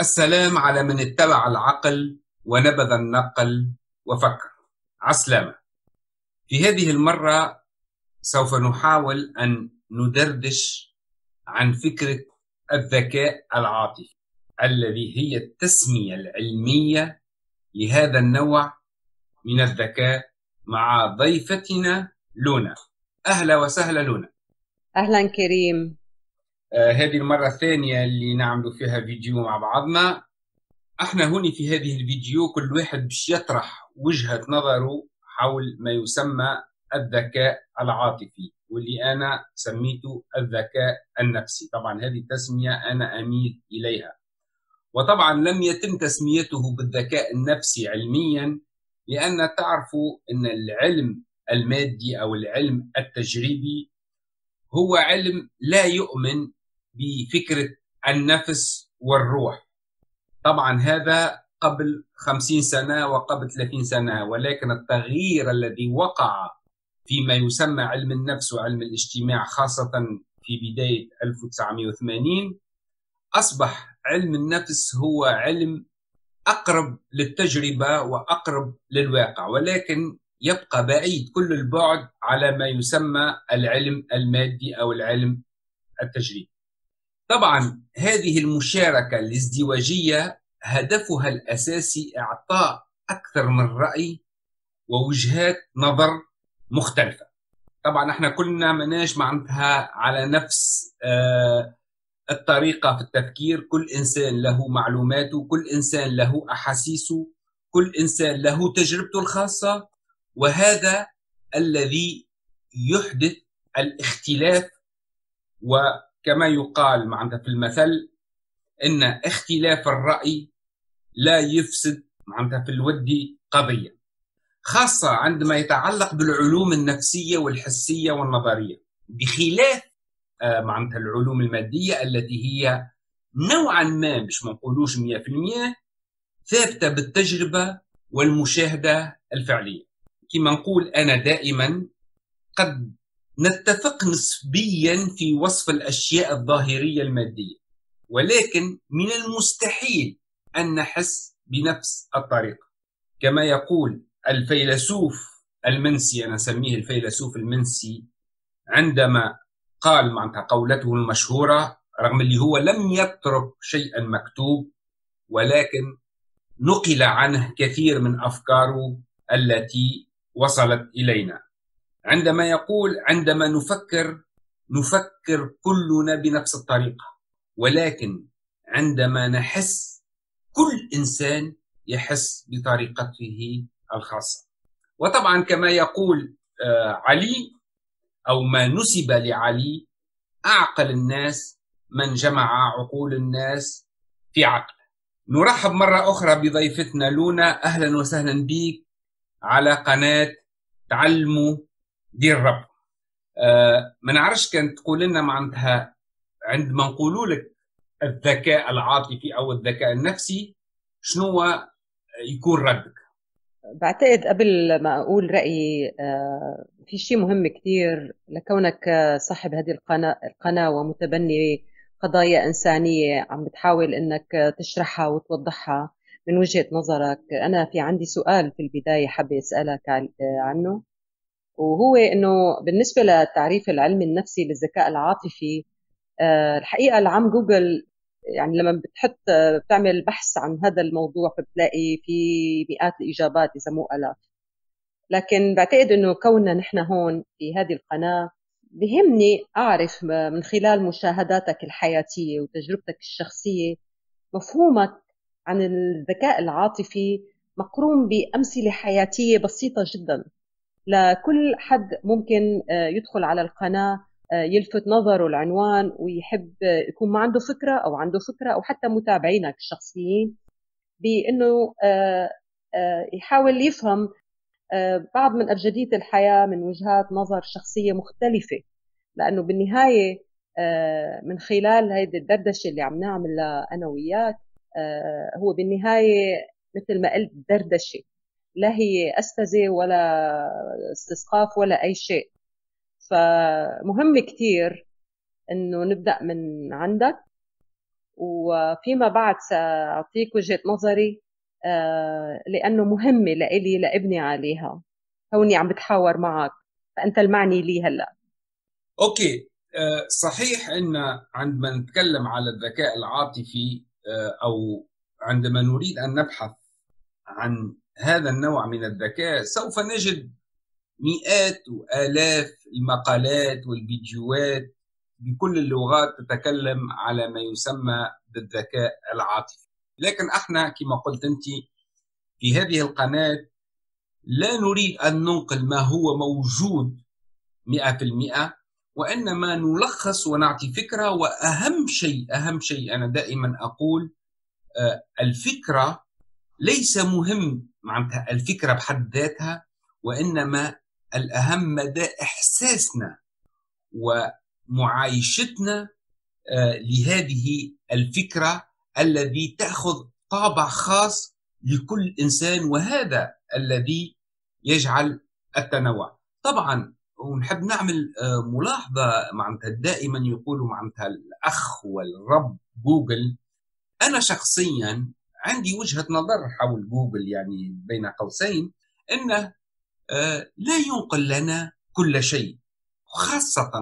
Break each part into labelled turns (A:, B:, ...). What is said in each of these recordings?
A: السلام على من اتبع العقل ونبذ النقل وفكر. عسلامة. في هذه المرة سوف نحاول أن ندردش عن فكرة الذكاء العاطفي، الذي هي التسمية العلمية لهذا النوع من الذكاء، مع ضيفتنا لونا. أهلا وسهلا لونا.
B: أهلا كريم.
A: هذه المرة الثانية اللي نعمل فيها فيديو مع بعضنا. احنا هنا في هذه الفيديو كل واحد باش يطرح وجهة نظره حول ما يسمى الذكاء العاطفي، واللي انا سميته الذكاء النفسي. طبعا هذه التسمية انا اميل اليها، وطبعا لم يتم تسميته بالذكاء النفسي علميا، لان تعرفوا ان العلم المادي او العلم التجريبي هو علم لا يؤمن بفكرة النفس والروح. طبعا هذا قبل 50 سنة وقبل 30 سنة، ولكن التغيير الذي وقع فيما يسمى علم النفس وعلم الاجتماع خاصة في بداية 1980، أصبح علم النفس هو علم أقرب للتجربة وأقرب للواقع، ولكن يبقى بعيد كل البعد على ما يسمى العلم المادي أو العلم التجريبي. طبعا هذه المشاركة الازدواجية هدفها الأساسي إعطاء أكثر من رأي ووجهات نظر مختلفة. طبعا احنا كلنا مناش معناتها على نفس الطريقة في التفكير. كل إنسان له معلوماته، كل إنسان له أحاسيسه، كل إنسان له تجربته الخاصة، وهذا الذي يحدث الاختلاف. وكما يقال معناتها في المثل، ان اختلاف الرأي لا يفسد معناتها في الود قضية، خاصة عندما يتعلق بالعلوم النفسية والحسية والنظرية، بخلاف معناتها العلوم المادية التي هي نوعا ما، مش منقولوش 100%، ثابتة بالتجربة والمشاهدة الفعلية. كما نقول أنا دائما، قد نتفق نسبيا في وصف الأشياء الظاهرية المادية، ولكن من المستحيل أن نحس بنفس الطريقة. كما يقول الفيلسوف المنسي، أنا أسميه الفيلسوف المنسي، عندما قال معناتها قولته المشهورة، رغم اللي هو لم يترك شيئا مكتوب، ولكن نقل عنه كثير من أفكاره التي وصلت إلينا، عندما يقول: عندما نفكر كلنا بنفس الطريقة، ولكن عندما نحس كل إنسان يحس بطريقته الخاصة. وطبعا كما يقول علي، أو ما نسب لعلي: أعقل الناس من جمع عقول الناس في عقل. نرحب مرة أخرى بضيفتنا لونا. أهلا وسهلا بك على قناة تعلموا دير رب. ما نعرفش كان تقول لنا معناتها عندما نقولوا لك الذكاء العاطفي أو الذكاء النفسي، شنو يكون ردك؟
B: بعتقد قبل ما أقول رأيي، في شيء مهم كتير لكونك صاحب هذه القناة ومتبني قضايا إنسانية عم بتحاول إنك تشرحها وتوضحها من وجهة نظرك. أنا في عندي سؤال في البداية حابة أسألك عنه، وهو إنه بالنسبة للتعريف العلمي النفسي للذكاء العاطفي، الحقيقة العام جوجل يعني لما بتحط بتعمل بحث عن هذا الموضوع فبتلاقي في مئات الإجابات إذا مو آلاف. لكن بعتقد إنه كوننا نحن هون في هذه القناة بهمني أعرف من خلال مشاهداتك الحياتية وتجربتك الشخصية مفهومك عن الذكاء العاطفي مقرون بأمثلة حياتية بسيطة جدا لكل حد ممكن يدخل على القناة، يلفت نظره العنوان ويحب يكون ما عنده فكرة أو عنده فكرة، أو حتى متابعينك الشخصيين، بأنه يحاول يفهم بعض من أبجدية الحياة من وجهات نظر شخصية مختلفة. لأنه بالنهاية من خلال هيدي الدردشة اللي عم نعملها أنا وياك، هو بالنهاية مثل ما قلت دردشة، لا هي أستاذة ولا استسقاف ولا أي شيء. فمهم كتير إنه نبدأ من عندك وفيما بعد سأعطيك وجهة نظري لأنه مهمة لإلي لأبني عليها. كوني عم بتحاور معك فأنت المعني لي هلأ.
A: أوكي. صحيح أن عندما نتكلم على الذكاء العاطفي أو عندما نريد أن نبحث عن هذا النوع من الذكاء سوف نجد مئات وآلاف المقالات والفيديوهات بكل اللغات تتكلم على ما يسمى بالذكاء العاطفي. لكن احنا كما قلت انت في هذه القناة لا نريد أن ننقل ما هو موجود 100%، وإنما نلخص ونعطي فكرة. وأهم شيء أنا دائما أقول الفكرة ليس مهم معناتها الفكرة بحد ذاتها، وإنما الأهم مدى إحساسنا ومعايشتنا لهذه الفكرة الذي تأخذ طابع خاص لكل إنسان، وهذا الذي يجعل التنوع. طبعا ونحب نعمل ملاحظة معناتها دائما يقولوا معناتها الأخ والرب جوجل. أنا شخصيا عندي وجهة نظر حول جوجل يعني بين قوسين أنه لا ينقل لنا كل شيء، خاصة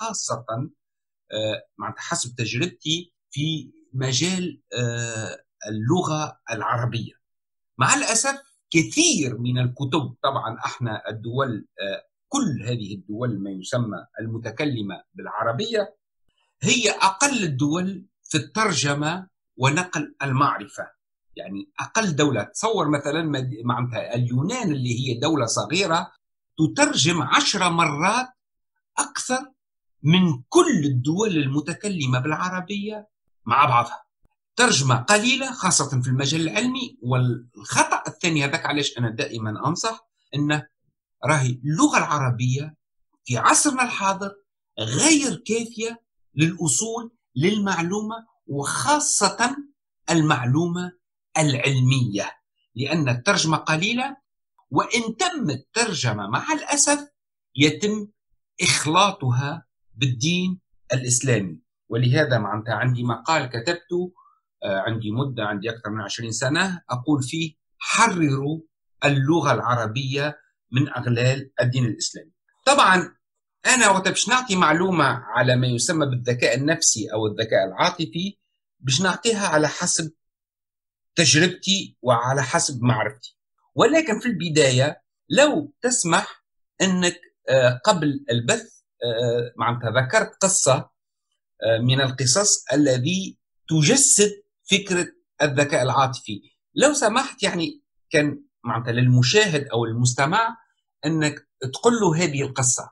A: معناتها حسب تجربتي في مجال اللغة العربية. مع الأسف كثير من الكتب، طبعا احنا الدول كل هذه الدول ما يسمى المتكلمة بالعربية هي أقل الدول في الترجمة ونقل المعرفة. يعني أقل دولة، تصور مثلا معناتها اليونان اللي هي دولة صغيرة تترجم 10 مرات أكثر من كل الدول المتكلمة بالعربية مع بعضها. ترجمة قليلة خاصة في المجال العلمي. والخطأ الثاني هذاك علاش أنا دائما أنصح أنه راهي اللغة العربية في عصرنا الحاضر غير كافية للوصول للمعلومة، وخاصة المعلومة العلمية، لأن الترجمة قليلة، وإن تم الترجمة مع الأسف يتم إخلاطها بالدين الإسلامي. ولهذا معناتها عندي مقال كتبته عندي أكثر من 20 سنة أقول فيه حرروا اللغة العربية من أغلال الدين الإسلامي. طبعا أنا وقت باش نعطي معلومة على ما يسمى بالذكاء النفسي أو الذكاء العاطفي باش نعطيها على حسب تجربتي وعلى حسب معرفتي. ولكن في البداية لو تسمح أنك قبل البث معناتها ذكرت قصة من القصص الذي تجسد فكرة الذكاء العاطفي. لو سمحت يعني كان معناتها للمشاهد أو المستمع أنك تقول له هذه القصة.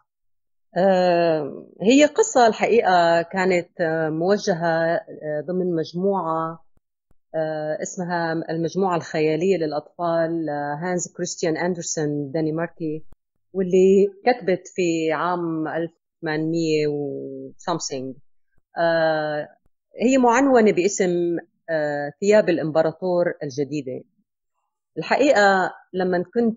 B: هي قصة الحقيقة كانت موجهة ضمن مجموعة اسمها المجموعة الخيالية للأطفال هانز كريستيان أندرسون دنماركي، واللي كتبت في عام 1800 وسامثينج. هي معنونة باسم ثياب الإمبراطور الجديدة. الحقيقة لما كنت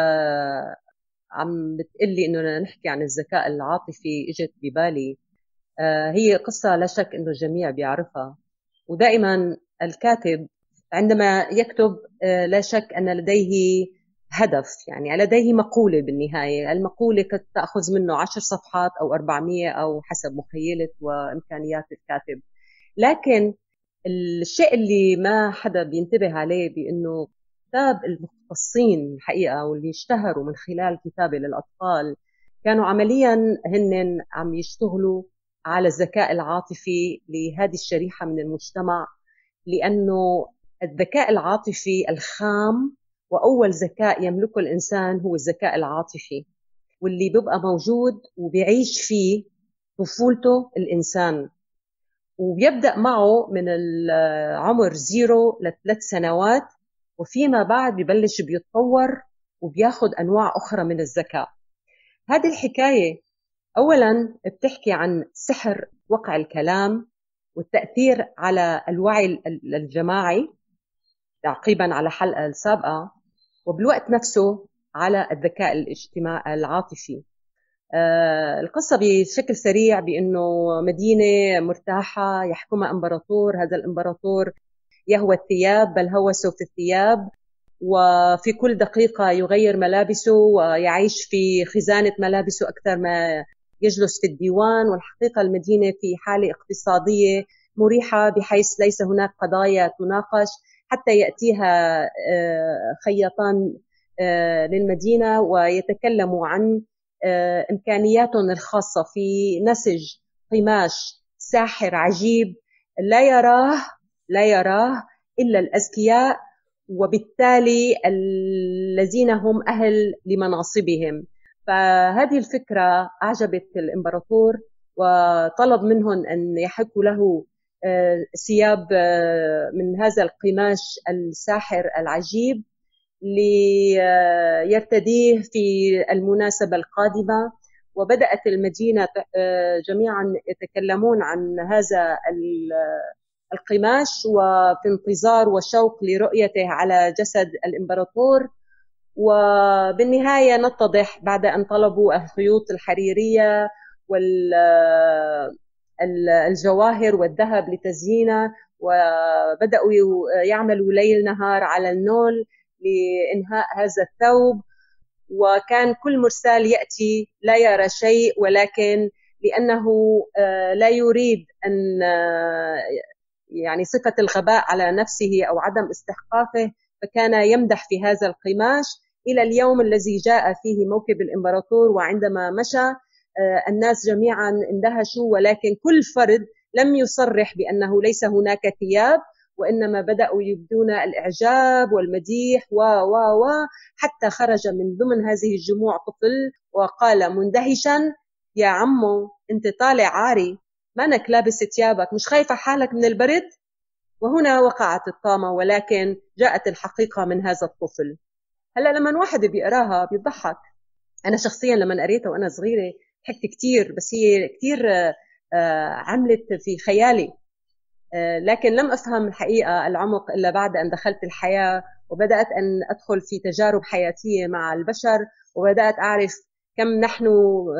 B: عم بتقلي إنه نحكي عن الذكاء العاطفي إجت ببالي هي قصة لا شك إنه الجميع بيعرفها. ودائما الكاتب عندما يكتب لا شك أن لديه هدف، يعني لديه مقولة بالنهاية. المقولة قد تأخذ منه 10 صفحات أو 400 أو حسب مخيلة وإمكانيات الكاتب. لكن الشيء اللي ما حدا بينتبه عليه بأنه كتاب المختصين الحقيقة واللي اشتهروا من خلال كتابة للأطفال كانوا عمليا هن عم يشتغلوا على الذكاء العاطفي لهذه الشريحة من المجتمع، لأنه الذكاء العاطفي الخام وأول ذكاء يملكه الإنسان هو الذكاء العاطفي، واللي بيبقى موجود وبيعيش فيه طفولته الإنسان، وبيبدأ معه من العمر 0 ل3 سنوات، وفيما بعد ببلش بيتطور وبياخد أنواع أخرى من الذكاء. هذه الحكاية أولاً بتحكي عن سحر وقع الكلام والتأثير على الوعي الجماعي تعقيباً على حلقة السابقة، وبالوقت نفسه على الذكاء الاجتماعي العاطفي. القصة بشكل سريع بأنه مدينة مرتاحة يحكمها إمبراطور. هذا الإمبراطور يهوى الثياب، بل هوسه في الثياب، وفي كل دقيقة يغير ملابسه ويعيش في خزانة ملابسه أكثر ما يجلس في الديوان. والحقيقة المدينة في حالة اقتصادية مريحة، بحيث ليس هناك قضايا تناقش حتى يأتيها خياطان للمدينة ويتكلموا عن إمكانياتهم الخاصة في نسج قماش ساحر عجيب لا يراه إلا الأذكياء، وبالتالي الذين هم أهل لمناصبهم. فهذه الفكرة أعجبت الإمبراطور، وطلب منهم أن يحكوا له ثياب من هذا القماش الساحر العجيب ليرتديه في المناسبة القادمة. وبدأت المدينة جميعا يتكلمون عن هذا القماش وفي انتظار وشوق لرؤيته على جسد الإمبراطور. وبالنهاية نتضح بعد أن طلبوا الخيوط الحريرية والجواهر والذهب لتزيينه، وبدأوا يعملوا ليل نهار على النول لإنهاء هذا الثوب. وكان كل مرسال يأتي لا يرى شيء، ولكن لأنه لا يريد أن يعني صفة الغباء على نفسه أو عدم استحقاقه، فكان يمدح في هذا القماش إلى اليوم الذي جاء فيه موكب الإمبراطور. وعندما مشى الناس جميعا اندهشوا، ولكن كل فرد لم يصرح بأنه ليس هناك ثياب، وإنما بدأوا يبدون الإعجاب والمديح و حتى خرج من ضمن هذه الجموع طفل وقال مندهشا: يا عمو، أنت طالع عاري، مانك لابس ثيابك، مش خايفة حالك من البرد؟ وهنا وقعت الطامة، ولكن جاءت الحقيقة من هذا الطفل. هلأ لما واحد بيقراها بيضحك. أنا شخصيا لما قريتها وأنا صغيرة ضحكت كتير، بس هي كتير عملت في خيالي، لكن لم أفهم الحقيقة العمق إلا بعد أن دخلت الحياة وبدأت أن أدخل في تجارب حياتية مع البشر، وبدأت أعرف كم نحن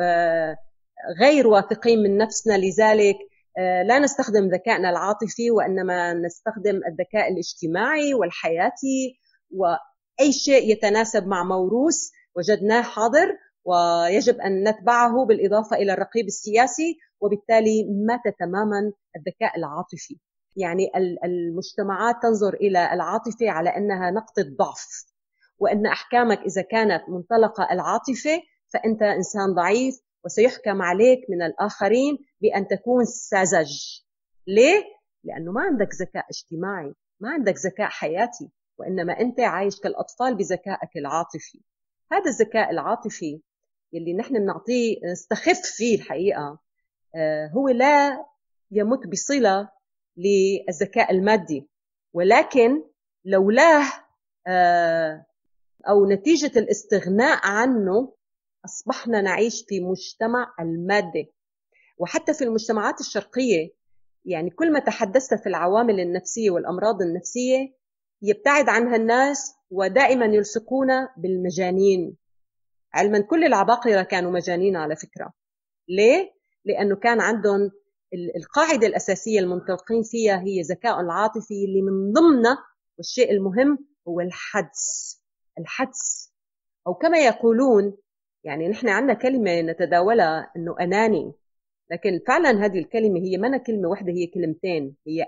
B: غير واثقين من نفسنا. لذلك لا نستخدم ذكائنا العاطفي، وإنما نستخدم الذكاء الاجتماعي والحياتي، وأي شيء يتناسب مع موروث وجدناه حاضر ويجب أن نتبعه، بالإضافة إلى الرقيب السياسي، وبالتالي مات تماما الذكاء العاطفي. يعني المجتمعات تنظر إلى العاطفة على أنها نقطة ضعف، وأن أحكامك إذا كانت منطلقة العاطفة فأنت إنسان ضعيف، وسيحكم عليك من الآخرين بأن تكون ساذج. ليه؟ لأنه ما عندك ذكاء اجتماعي، ما عندك ذكاء حياتي، وإنما أنت عايش كالأطفال بذكائك العاطفي. هذا الذكاء العاطفي يلي نحن بنعطيه نستخف فيه الحقيقة هو لا يمت بصلة للذكاء المادي، ولكن لولاه أو نتيجة الاستغناء عنه أصبحنا نعيش في مجتمع المادة. وحتى في المجتمعات الشرقية، يعني كل ما تحدثت في العوامل النفسية والأمراض النفسية يبتعد عنها الناس، ودائما يلصقون بالمجانين. علما كل العباقرة كانوا مجانين على فكرة. ليه؟ لأنه كان عندهم القاعدة الأساسية المنطلقين فيها هي ذكاء العاطفي، اللي من ضمنه والشيء المهم هو الحدس، أو كما يقولون، يعني نحن عندنا كلمة نتداولها أنه أناني، لكن فعلا هذه الكلمة هي ما كلمة واحدة، هي كلمتين، هي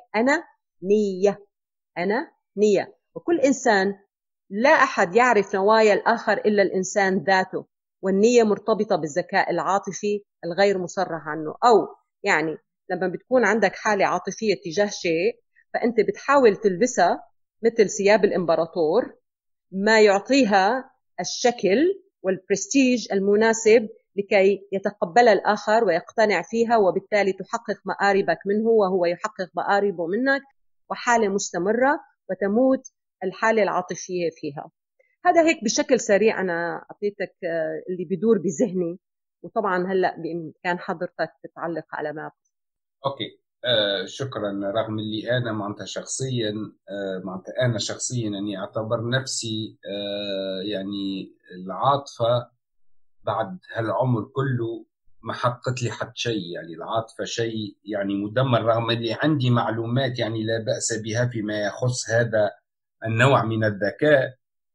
B: أنا نية. وكل إنسان، لا أحد يعرف نوايا الآخر إلا الإنسان ذاته، والنية مرتبطة بالذكاء العاطفي الغير مصرح عنه. أو يعني لما بتكون عندك حالة عاطفية تجاه شيء، فأنت بتحاول تلبسها مثل ثياب الإمبراطور، ما يعطيها الشكل والبرستيج المناسب لكي يتقبل الآخر ويقتنع فيها، وبالتالي تحقق مآربك منه وهو يحقق مآربه منك، وحالة مستمرة وتموت الحالة العاطفية فيها. هذا هيك بشكل سريع أنا أعطيتك اللي بدور بذهني، وطبعا هلأ بإمكان حضرتك تتعلق على ما.
A: أوكي. شكرا. رغم اللي أنا معناتها شخصيا معناتها أنا شخصيا يعني أعتبر نفسي يعني العاطفة بعد هالعمر كله ما حققت لي حد شيء، يعني العاطفة شيء يعني مدمر، رغم اللي عندي معلومات يعني لا بأس بها فيما يخص هذا النوع من الذكاء.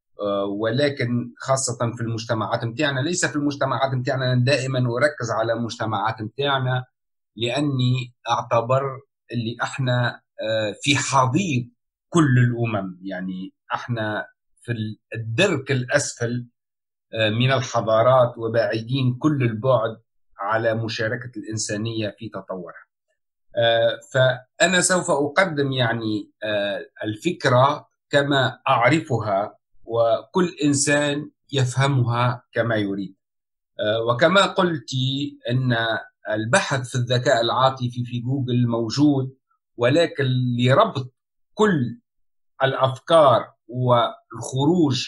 A: ولكن خاصة في المجتمعات متاعنا، ليس في المجتمعات متاعنا، أنا دائما أركز على المجتمعات متاعنا، لأني أعتبر اللي احنا في حضيض كل الأمم، يعني احنا في الدرك الأسفل من الحضارات، وبعيدين كل البعد على مشاركة الإنسانية في تطورها. فأنا سوف أقدم يعني الفكرة كما أعرفها، وكل إنسان يفهمها كما يريد. وكما قلت أن البحث في الذكاء العاطفي في جوجل موجود، ولكن لربط كل الأفكار والخروج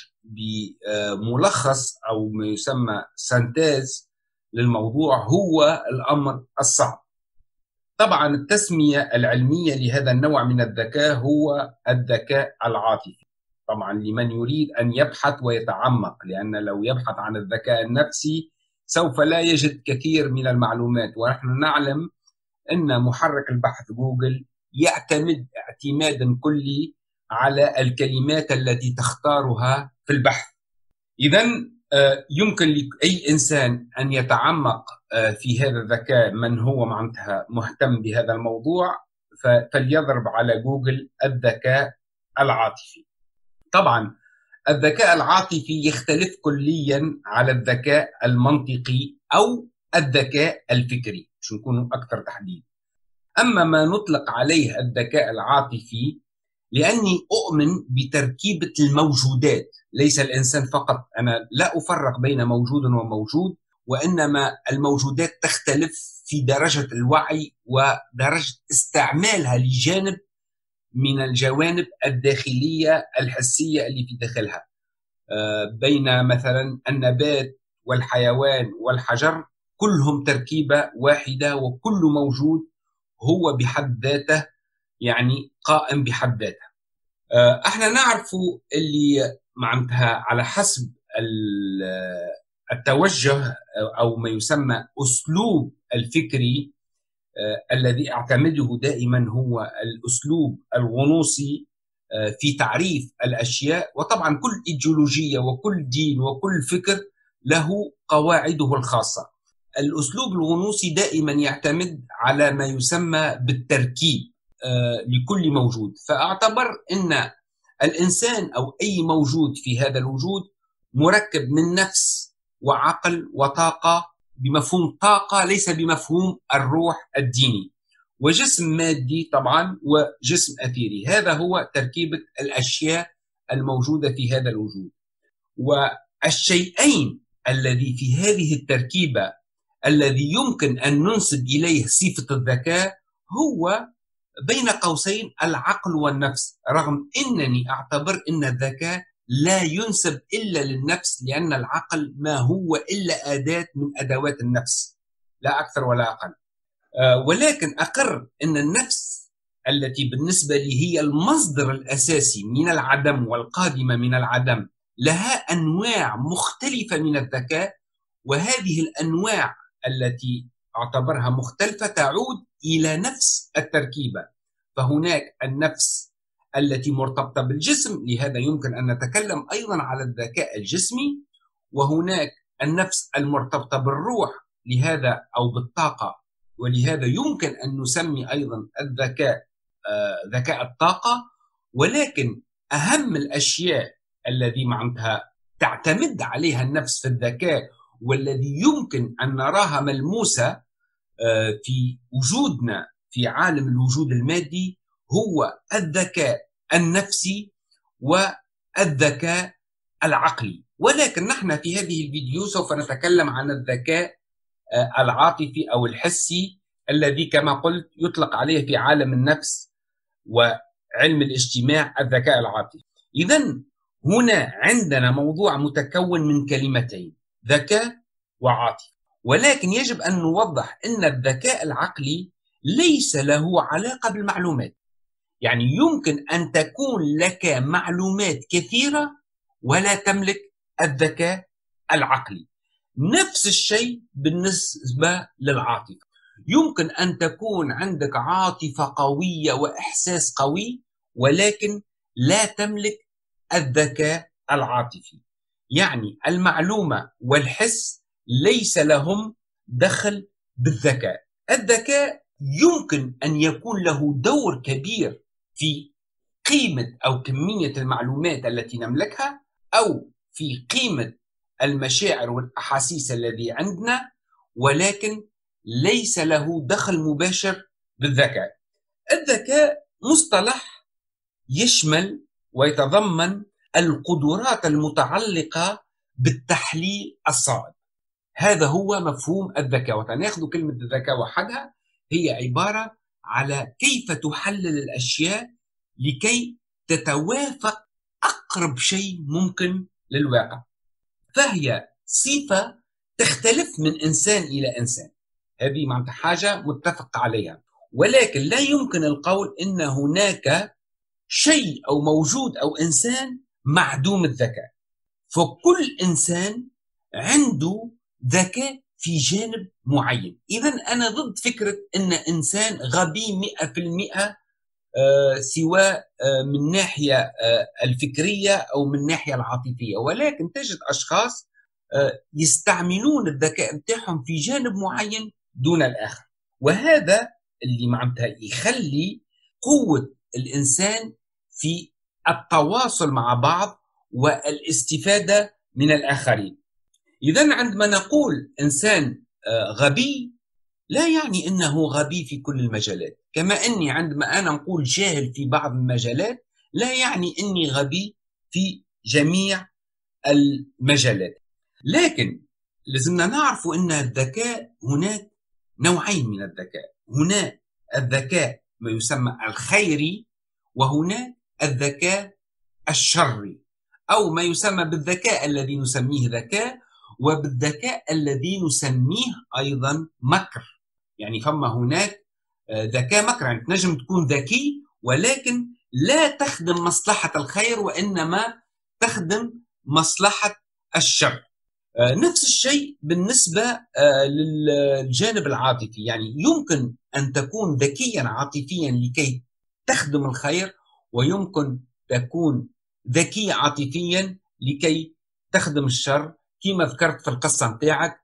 A: بملخص أو ما يسمى سنتيز للموضوع هو الأمر الصعب. طبعا التسمية العلمية لهذا النوع من الذكاء هو الذكاء العاطفي، طبعا لمن يريد أن يبحث ويتعمق، لأن لو يبحث عن الذكاء النفسي سوف لا يجد كثير من المعلومات. ونحن نعلم أن محرك البحث جوجل يعتمد اعتمادا كلي على الكلمات التي تختارها في البحث. إذن يمكن لأي إنسان أن يتعمق في هذا الذكاء، من هو معناتها مهتم بهذا الموضوع فليضرب على جوجل الذكاء العاطفي. طبعا الذكاء العاطفي يختلف كليا على الذكاء المنطقي أو الذكاء الفكري، باش نكون أكثر تحديد. أما ما نطلق عليه الذكاء العاطفي لأني أؤمن بتركيبة الموجودات، ليس الإنسان فقط، أنا لا أفرق بين موجود وموجود، وإنما الموجودات تختلف في درجة الوعي ودرجة استعمالها لجانب من الجوانب الداخلية الحسية اللي في داخلها. بين مثلا النبات والحيوان والحجر كلهم تركيبة واحدة، وكل موجود هو بحد ذاته يعني قائم بحد ذاته. احنا نعرف اللي معناتها على حسب التوجه او ما يسمى اسلوب الفكري الذي اعتمده دائما هو الاسلوب الغنوصي في تعريف الاشياء. وطبعا كل ايديولوجيه وكل دين وكل فكر له قواعده الخاصه. الاسلوب الغنوصي دائما يعتمد على ما يسمى بالتركيب لكل موجود. فأعتبر أن الإنسان أو أي موجود في هذا الوجود مركب من نفس وعقل وطاقة، بمفهوم طاقة ليس بمفهوم الروح الديني، وجسم مادي طبعا وجسم أثيري. هذا هو تركيبة الأشياء الموجودة في هذا الوجود. والشيئين الذي في هذه التركيبة الذي يمكن أن ننسب إليه صفة الذكاء هو بين قوسين العقل والنفس، رغم أنني أعتبر أن الذكاء لا ينسب إلا للنفس، لأن العقل ما هو إلا أداة من أدوات النفس، لا أكثر ولا أقل. ولكن أقر أن النفس التي بالنسبة لي هي المصدر الأساسي من العدم والقادمة من العدم لها أنواع مختلفة من الذكاء، وهذه الأنواع التي أعتبرها مختلفة تعود إلى نفس التركيبة. فهناك النفس التي مرتبطة بالجسم، لهذا يمكن أن نتكلم أيضا على الذكاء الجسمي، وهناك النفس المرتبطة بالروح لهذا أو بالطاقة، ولهذا يمكن أن نسمي أيضا الذكاء ذكاء الطاقة. ولكن أهم الأشياء الذي معناتها تعتمد عليها النفس في الذكاء والذي يمكن أن نراها ملموسة في وجودنا في عالم الوجود المادي هو الذكاء النفسي والذكاء العقلي. ولكن نحن في هذه الفيديو سوف نتكلم عن الذكاء العاطفي أو الحسي، الذي كما قلت يطلق عليه في عالم النفس وعلم الاجتماع الذكاء العاطفي. إذن هنا عندنا موضوع متكون من كلمتين، ذكاء وعاطفة. ولكن يجب أن نوضح أن الذكاء العقلي ليس له علاقة بالمعلومات. يعني يمكن أن تكون لك معلومات كثيرة ولا تملك الذكاء العقلي، نفس الشيء بالنسبة للعاطفة. يمكن أن تكون عندك عاطفة قوية وإحساس قوي، ولكن لا تملك الذكاء العاطفي. يعني المعلومة والحس ليس لهم دخل بالذكاء. الذكاء يمكن أن يكون له دور كبير في قيمة أو كمية المعلومات التي نملكها، أو في قيمة المشاعر والأحاسيس الذي عندنا، ولكن ليس له دخل مباشر بالذكاء. الذكاء مصطلح يشمل ويتضمن القدرات المتعلقة بالتحليل الصائب. هذا هو مفهوم الذكاء. وتناخذ كلمة الذكاء وحدها هي عبارة على كيف تحلل الأشياء لكي تتوافق أقرب شيء ممكن للواقع. فهي صفة تختلف من إنسان إلى إنسان، هذه معناتها حاجة متفق عليها. ولكن لا يمكن القول إن هناك شيء أو موجود أو إنسان معدوم الذكاء. فكل إنسان عنده ذكاء في جانب معين. إذن أنا ضد فكرة أن إنسان غبي 100%، سواء من ناحية الفكرية أو من ناحية العاطفية. ولكن تجد أشخاص يستعملون الذكاء بتاعهم في جانب معين دون الآخر، وهذا اللي معناتها يخلي قوة الإنسان في التواصل مع بعض والاستفادة من الآخرين. إذن عندما نقول إنسان غبي لا يعني أنه غبي في كل المجالات، كما أني عندما أنا نقول جاهل في بعض المجالات لا يعني أني غبي في جميع المجالات. لكن لازمنا نعرف أن الذكاء هناك نوعين من الذكاء. هناك الذكاء ما يسمى الخيري، وهناك الذكاء الشري، أو ما يسمى بالذكاء الذي نسميه ذكاء، وبالذكاء الذي نسميه أيضا مكر. يعني فما هناك ذكاء مكر، يعني تنجم تكون ذكي ولكن لا تخدم مصلحة الخير وإنما تخدم مصلحة الشر. نفس الشيء بالنسبة للجانب العاطفي. يعني يمكن أن تكون ذكيا عاطفيا لكي تخدم الخير، ويمكن تكون ذكي عاطفيا لكي تخدم الشر. كما ذكرت في القصة متاعك،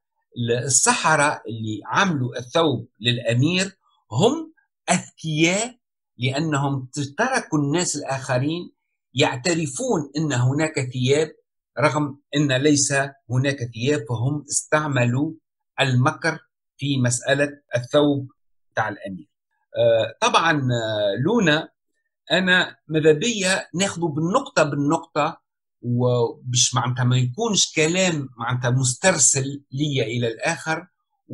A: السحرة اللي عملوا الثوب للأمير هم أذكياء لأنهم تركوا الناس الآخرين يعترفون أن هناك ثياب رغم أن ليس هناك ثياب، فهم استعملوا المكر في مسألة الثوب تاع الأمير. طبعا لونا أنا ماذا بيا ناخذه بالنقطة بالنقطة، وبش معناتها ما يكونش كلام معناتها مسترسل لي إلى الآخر،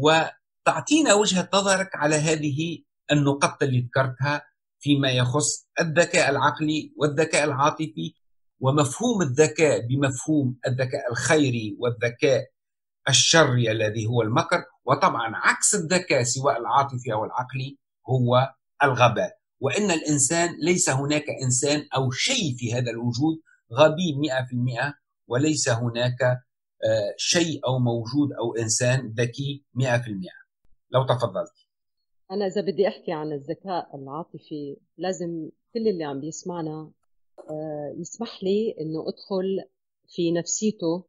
A: وتعطينا وجهة نظرك على هذه النقطة اللي ذكرتها فيما يخص الذكاء العقلي والذكاء العاطفي، ومفهوم الذكاء بمفهوم الذكاء الخيري والذكاء الشري الذي هو المكر. وطبعا عكس الذكاء سواء العاطفي أو العقلي هو الغباء، وإن الإنسان ليس هناك إنسان أو شيء في هذا الوجود غبي 100%، وليس هناك شيء أو موجود أو إنسان ذكي 100%. لو تفضلت.
B: أنا إذا بدي أحكي عن الذكاء العاطفي لازم كل اللي عم بيسمعنا يسمح لي إنه أدخل في نفسيته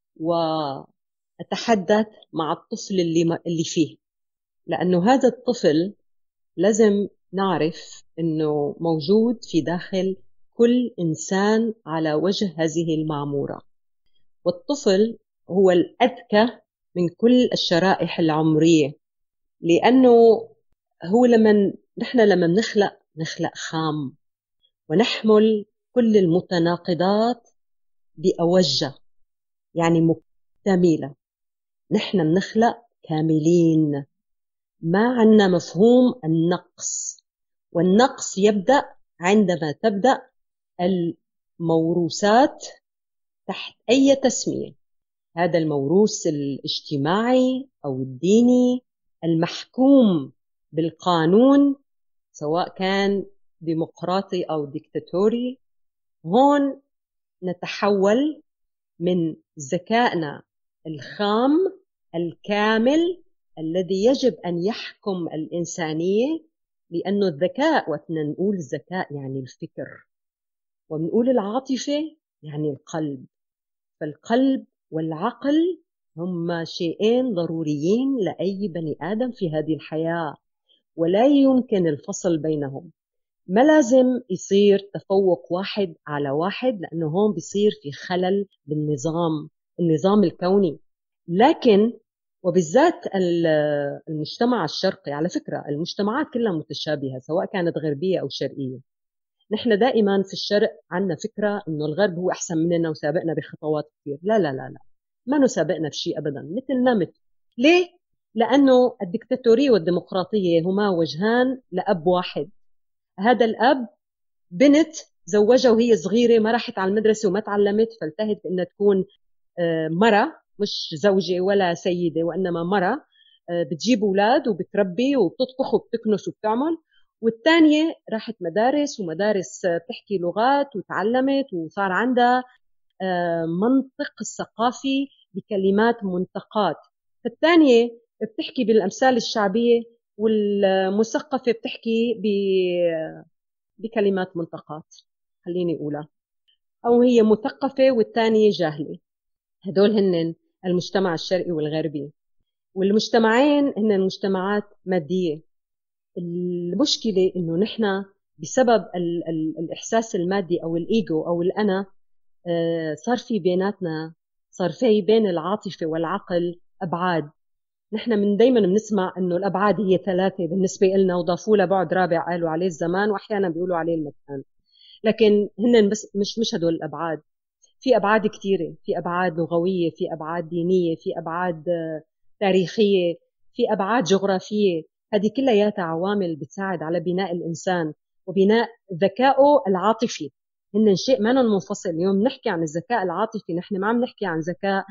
B: وأتحدث مع الطفل اللي فيه، لأنه هذا الطفل لازم نعرف إنه موجود في داخل كل إنسان على وجه هذه المعمورة. والطفل هو الأذكى من كل الشرائح العمرية، لأنه هو نحن لما نخلق خام ونحمل كل المتناقضات بأوجه، يعني مكتملة. نحن بنخلق كاملين، ما عندنا مفهوم النقص، والنقص يبدأ عندما تبدأ الموروثات تحت أي تسمية. هذا الموروث الاجتماعي أو الديني المحكوم بالقانون، سواء كان ديمقراطي أو ديكتاتوري. هون نتحول من ذكائنا الخام الكامل الذي يجب أن يحكم الإنسانية. لأنه الذكاء، وقتنا نقول الذكاء يعني الفكر، وبنقول العاطفة يعني القلب. فالقلب والعقل هما شيئين ضروريين لأي بني آدم في هذه الحياة، ولا يمكن الفصل بينهم. ما لازم يصير تفوق واحد على واحد، لأنه هون بيصير في خلل النظام الكوني. لكن وبالذات المجتمع الشرقي، على فكرة المجتمعات كلها متشابهة سواء كانت غربية أو شرقية. نحن دائما في الشرق عندنا فكرة إنه الغرب هو أحسن مننا وسابقنا بخطوات كثير. لا لا لا لا، ما نسابقنا بشيء أبدا، مثلنا مثل. ليه؟ لأنه الدكتاتورية والديمقراطية هما وجهان لأب واحد. هذا الأب بنت زوجها وهي صغيرة، ما راحت على المدرسة وما تعلمت، فالتهت بأنها تكون مرة، مش زوجة ولا سيدة، وإنما مرة بتجيب أولاد وبتربي وبتطبخ وبتكنس وبتعمل. والثانية راحت مدارس ومدارس بتحكي لغات وتعلمت وصار عندها منطق الثقافي بكلمات منتقات. فالثانية بتحكي بالأمثال الشعبية، والمثقفة بتحكي بكلمات منتقات، خليني أقولها، أو هي مثقفة والثانية جاهلة. هدول هن المجتمع الشرقي والغربي، والمجتمعين هن مجتمعات مادية. المشكلة إنه نحن بسبب الإحساس المادي أو الإيجو أو الأنا، صار في بيناتنا، صار في بين العاطفة والعقل أبعاد. نحن من دايما بنسمع إنه الأبعاد هي 3 بالنسبة لنا، وضافوا له بعد رابع قالوا عليه الزمان، وأحيانا بيقولوا عليه المكان. لكن هن بس مش هدول الأبعاد. في أبعاد كتيرة، في أبعاد لغوية، في أبعاد دينية، في أبعاد تاريخية، في أبعاد جغرافية. هذه كلها عوامل بتساعد على بناء الإنسان وبناء ذكائه العاطفي. هن شيء ما منفصل. اليوم نحكي عن الذكاء العاطفي، نحن ما عم نحكي عن ذكاء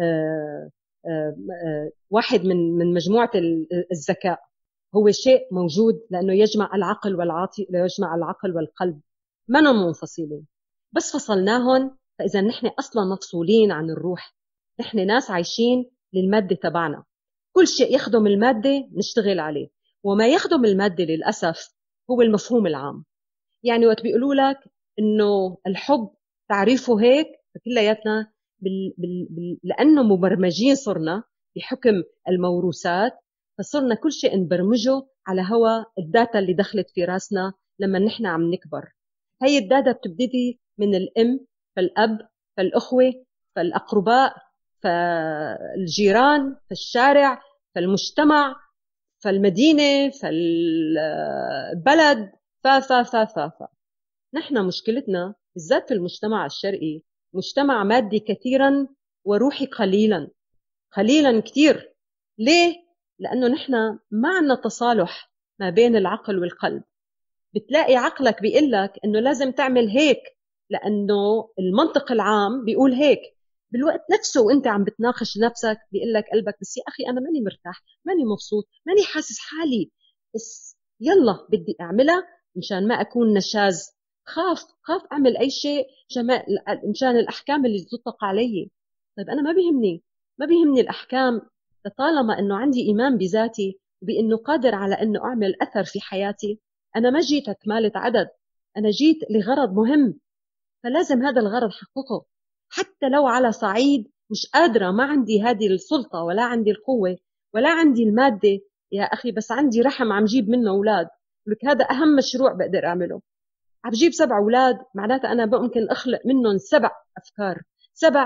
B: واحد من مجموعة الذكاء. هو شيء موجود لأنه يجمع العقل والعاطفة، يجمع العقل والقلب، ما منفصلين. بس فصلناهم، فإذا نحن أصلا مفصولين عن الروح. نحن ناس عايشين للمادة تبعنا، كل شيء يخدم المادة نشتغل عليه، وما يخدم المادة للأسف هو المفهوم العام. يعني وقت بيقولوا لك إنه الحب تعريفه هيك، فكلياتنا لأنه مبرمجين صرنا بحكم الموروثات، فصرنا كل شيء نبرمجه على هوا الداتا اللي دخلت في راسنا لما نحن عم نكبر. هي الداتا بتبتدي من الأم، فالأب، فالأخوة، فالأقرباء، فالجيران، فالشارع، فالمجتمع، فالمدينة، فالبلد، ف نحن مشكلتنا بالذات في المجتمع الشرقي مجتمع مادي كثيرا وروحي قليلا، قليلا كتير. ليه؟ لأنه نحن ما عندنا تصالح ما بين العقل والقلب. بتلاقي عقلك بيقلك إنه لازم تعمل هيك لأنه المنطق العام بيقول هيك، بالوقت نفسه وانت عم بتناقش نفسك بيقلك قلبك بس يا أخي أنا ماني مرتاح، ماني مبسوط، ماني حاسس حالي، بس يلا بدي أعملها مشان ما أكون نشاز. خاف أعمل أي شيء مشان الأحكام اللي تطلق علي. طيب أنا ما بيهمني الأحكام طالما أنه عندي إيمان بذاتي وبأنه قادر على أنه أعمل أثر في حياتي. أنا ما جيت كمالة عدد، أنا جيت لغرض مهم، فلازم هذا الغرض حققه. حتى لو على صعيد مش قادرة، ما عندي هذه السلطة ولا عندي القوة ولا عندي المادة، يا أخي بس عندي رحم عم جيب منه أولاد، لك هذا أهم مشروع بقدر أعمله. عم بجيب 7 أولاد، معناته أنا ممكن أخلق منهم 7 أفكار، 7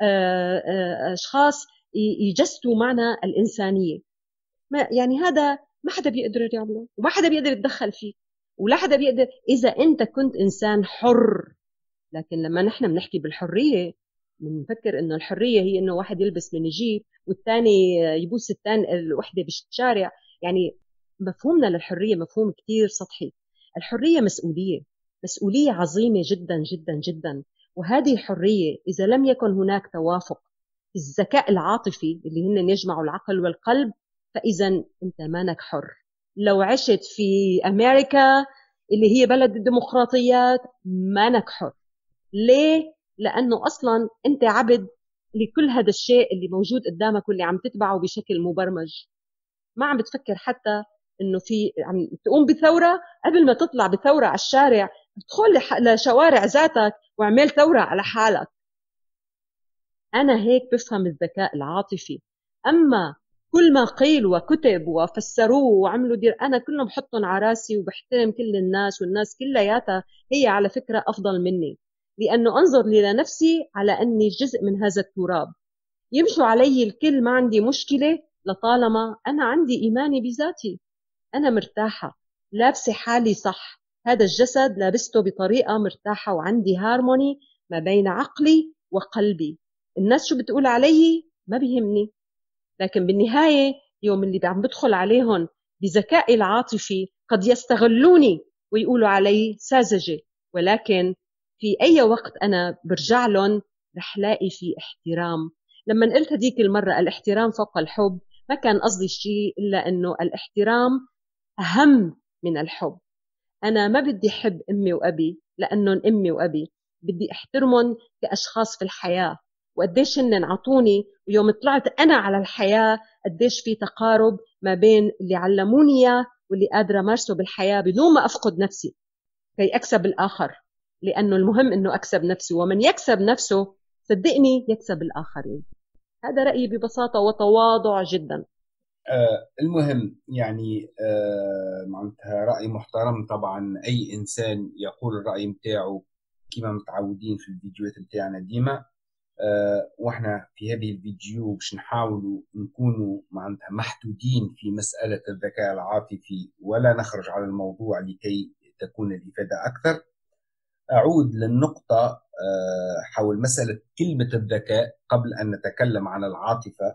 B: أشخاص يجسدوا معنى الإنسانية. ما يعني هذا ما حدا بيقدر يعمله وما حدا بيقدر يتدخل فيه ولا حدا بيقدر إذا أنت كنت إنسان حر. لكن لما نحن بنحكي بالحرية بنفكر إنه الحرية هي إنه واحد يلبس من يجيب والتاني يبوس التاني الوحدة بالشارع. يعني مفهومنا للحرية مفهوم كتير سطحي. الحرية مسؤولية عظيمة جدا جدا جدا. وهذه الحرية إذا لم يكن هناك توافق في الذكاء العاطفي اللي هن يجمعوا العقل والقلب، فإذا أنت مانك حر. لو عشت في أمريكا اللي هي بلد الديمقراطيات مانك حر. ليه؟ لأنه أصلا أنت عبد لكل هذا الشيء اللي موجود قدامك واللي عم تتبعه بشكل مبرمج. ما عم بتفكر حتى انه في عم تقوم بثوره قبل ما تطلع بثوره على الشارع. ادخل لشوارع ذاتك واعمل ثوره على حالك. انا هيك بفهم الذكاء العاطفي. اما كل ما قيل وكتب وفسروه وعملوا دير، انا كلهم بحطهم على راسي وبحترم كل الناس، والناس كلياتها هي على فكره افضل مني، لانه انظر لي لنفسي على اني جزء من هذا التراب. يمشوا علي الكل ما عندي مشكله، لطالما انا عندي ايماني بذاتي، أنا مرتاحة، لابسة حالي صح، هذا الجسد لابسته بطريقة مرتاحة وعندي هارموني ما بين عقلي وقلبي. الناس شو بتقول علي ما بيهمني، لكن بالنهاية يوم اللي عم بدخل عليهم بذكائي العاطفي قد يستغلوني ويقولوا علي ساذجة، ولكن في أي وقت أنا برجع لهم رح لاقي في احترام. لما قلت هديك المرة الاحترام فوق الحب، ما كان قصدي شيء إلا أنه الاحترام أهم من الحب. أنا ما بدي أحب أمي وأبي لأنهم أمي وأبي، بدي أحترمهم كأشخاص في الحياة، وقديش هن عطوني، ويوم طلعت أنا على الحياة قديش في تقارب ما بين اللي علموني إياه واللي قادرة مارسه بالحياة بدون ما أفقد نفسي كي أكسب الآخر. لأنه المهم أنه أكسب نفسي، ومن يكسب نفسه صدقني يكسب الآخرين. هذا رأيي ببساطة وتواضع جدا.
A: المهم يعني معناتها رأي محترم طبعا. أي إنسان يقول الرأي متاعه كما متعودين في الفيديوهات متاعنا ديما. واحنا في هذه الفيديو باش نحاولوا نكونوا معناتها محدودين في مسألة الذكاء العاطفي ولا نخرج على الموضوع لكي تكون الإفادة أكثر. أعود للنقطة حول مسألة كلمة الذكاء قبل أن نتكلم عن العاطفة.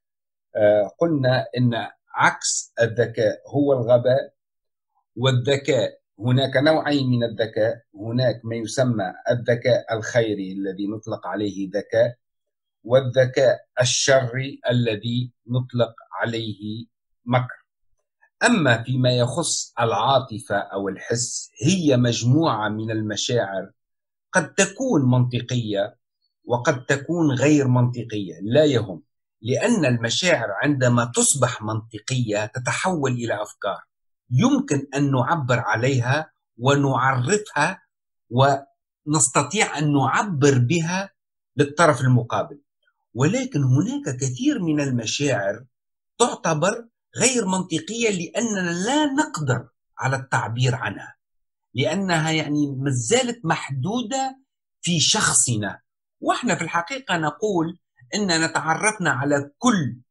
A: قلنا إن عكس الذكاء هو الغباء. والذكاء هناك نوعين من الذكاء، هناك ما يسمى الذكاء الخيري الذي نطلق عليه ذكاء، والذكاء الشري الذي نطلق عليه مكر. أما فيما يخص العاطفة أو الحس، هي مجموعة من المشاعر قد تكون منطقية وقد تكون غير منطقية، لا يهم، لأن المشاعر عندما تصبح منطقية تتحول إلى أفكار يمكن أن نعبر عليها ونعرفها ونستطيع أن نعبر بها للطرف المقابل. ولكن هناك كثير من المشاعر تعتبر غير منطقية لأننا لا نقدر على التعبير عنها، لأنها يعني مازالت محدودة في شخصنا. واحنا في الحقيقة نقول إننا تعرفنا على كل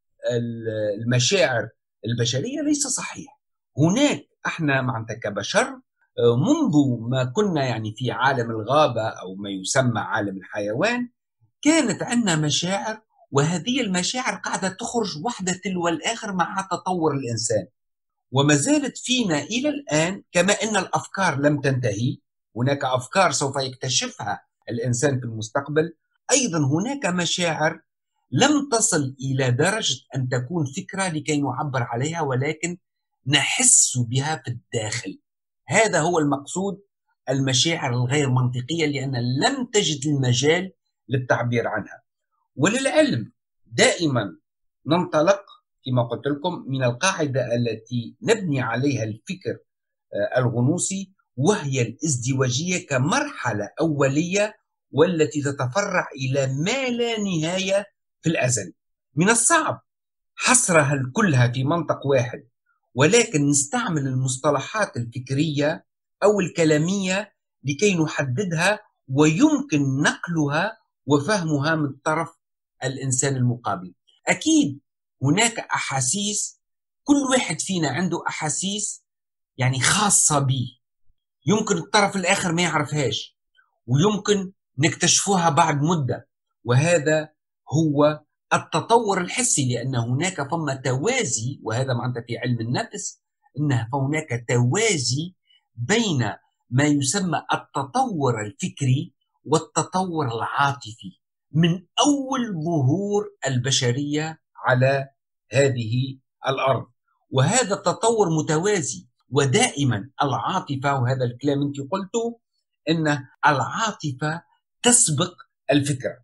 A: المشاعر البشرية، ليس صحيح. هناك احنا معناتها كبشر منذ ما كنا يعني في عالم الغابة أو ما يسمى عالم الحيوان كانت عندنا مشاعر، وهذه المشاعر قاعدة تخرج واحدة تلو الآخر مع تطور الإنسان، وما زالت فينا إلى الآن. كما أن الأفكار لم تنتهي، هناك أفكار سوف يكتشفها الإنسان في المستقبل، أيضا هناك مشاعر لم تصل إلى درجة أن تكون فكرة لكي نعبر عليها، ولكن نحس بها في الداخل. هذا هو المقصود، المشاعر الغير منطقية، لأن لم تجد المجال للتعبير عنها. وللعلم دائما ننطلق كما قلت لكم من القاعدة التي نبني عليها الفكر الغنوصي، وهي الازدواجية كمرحلة أولية والتي تتفرع إلى ما لا نهاية في الأزل. من الصعب حصرها كلها في منطق واحد، ولكن نستعمل المصطلحات الفكرية أو الكلامية لكي نحددها ويمكن نقلها وفهمها من طرف الإنسان المقابل. أكيد هناك أحاسيس، كل واحد فينا عنده أحاسيس يعني خاصة به، يمكن الطرف الآخر ما يعرفهاش ويمكن نكتشفوها بعد مدة، وهذا هو التطور الحسي. لأن هناك فما توازي، وهذا معناتها في علم النفس أنه هناك توازي بين ما يسمى التطور الفكري والتطور العاطفي من أول ظهور البشرية على هذه الأرض. وهذا التطور متوازي، ودائما العاطفة، وهذا الكلام أنت قلته، أن العاطفة تسبق الفكرة.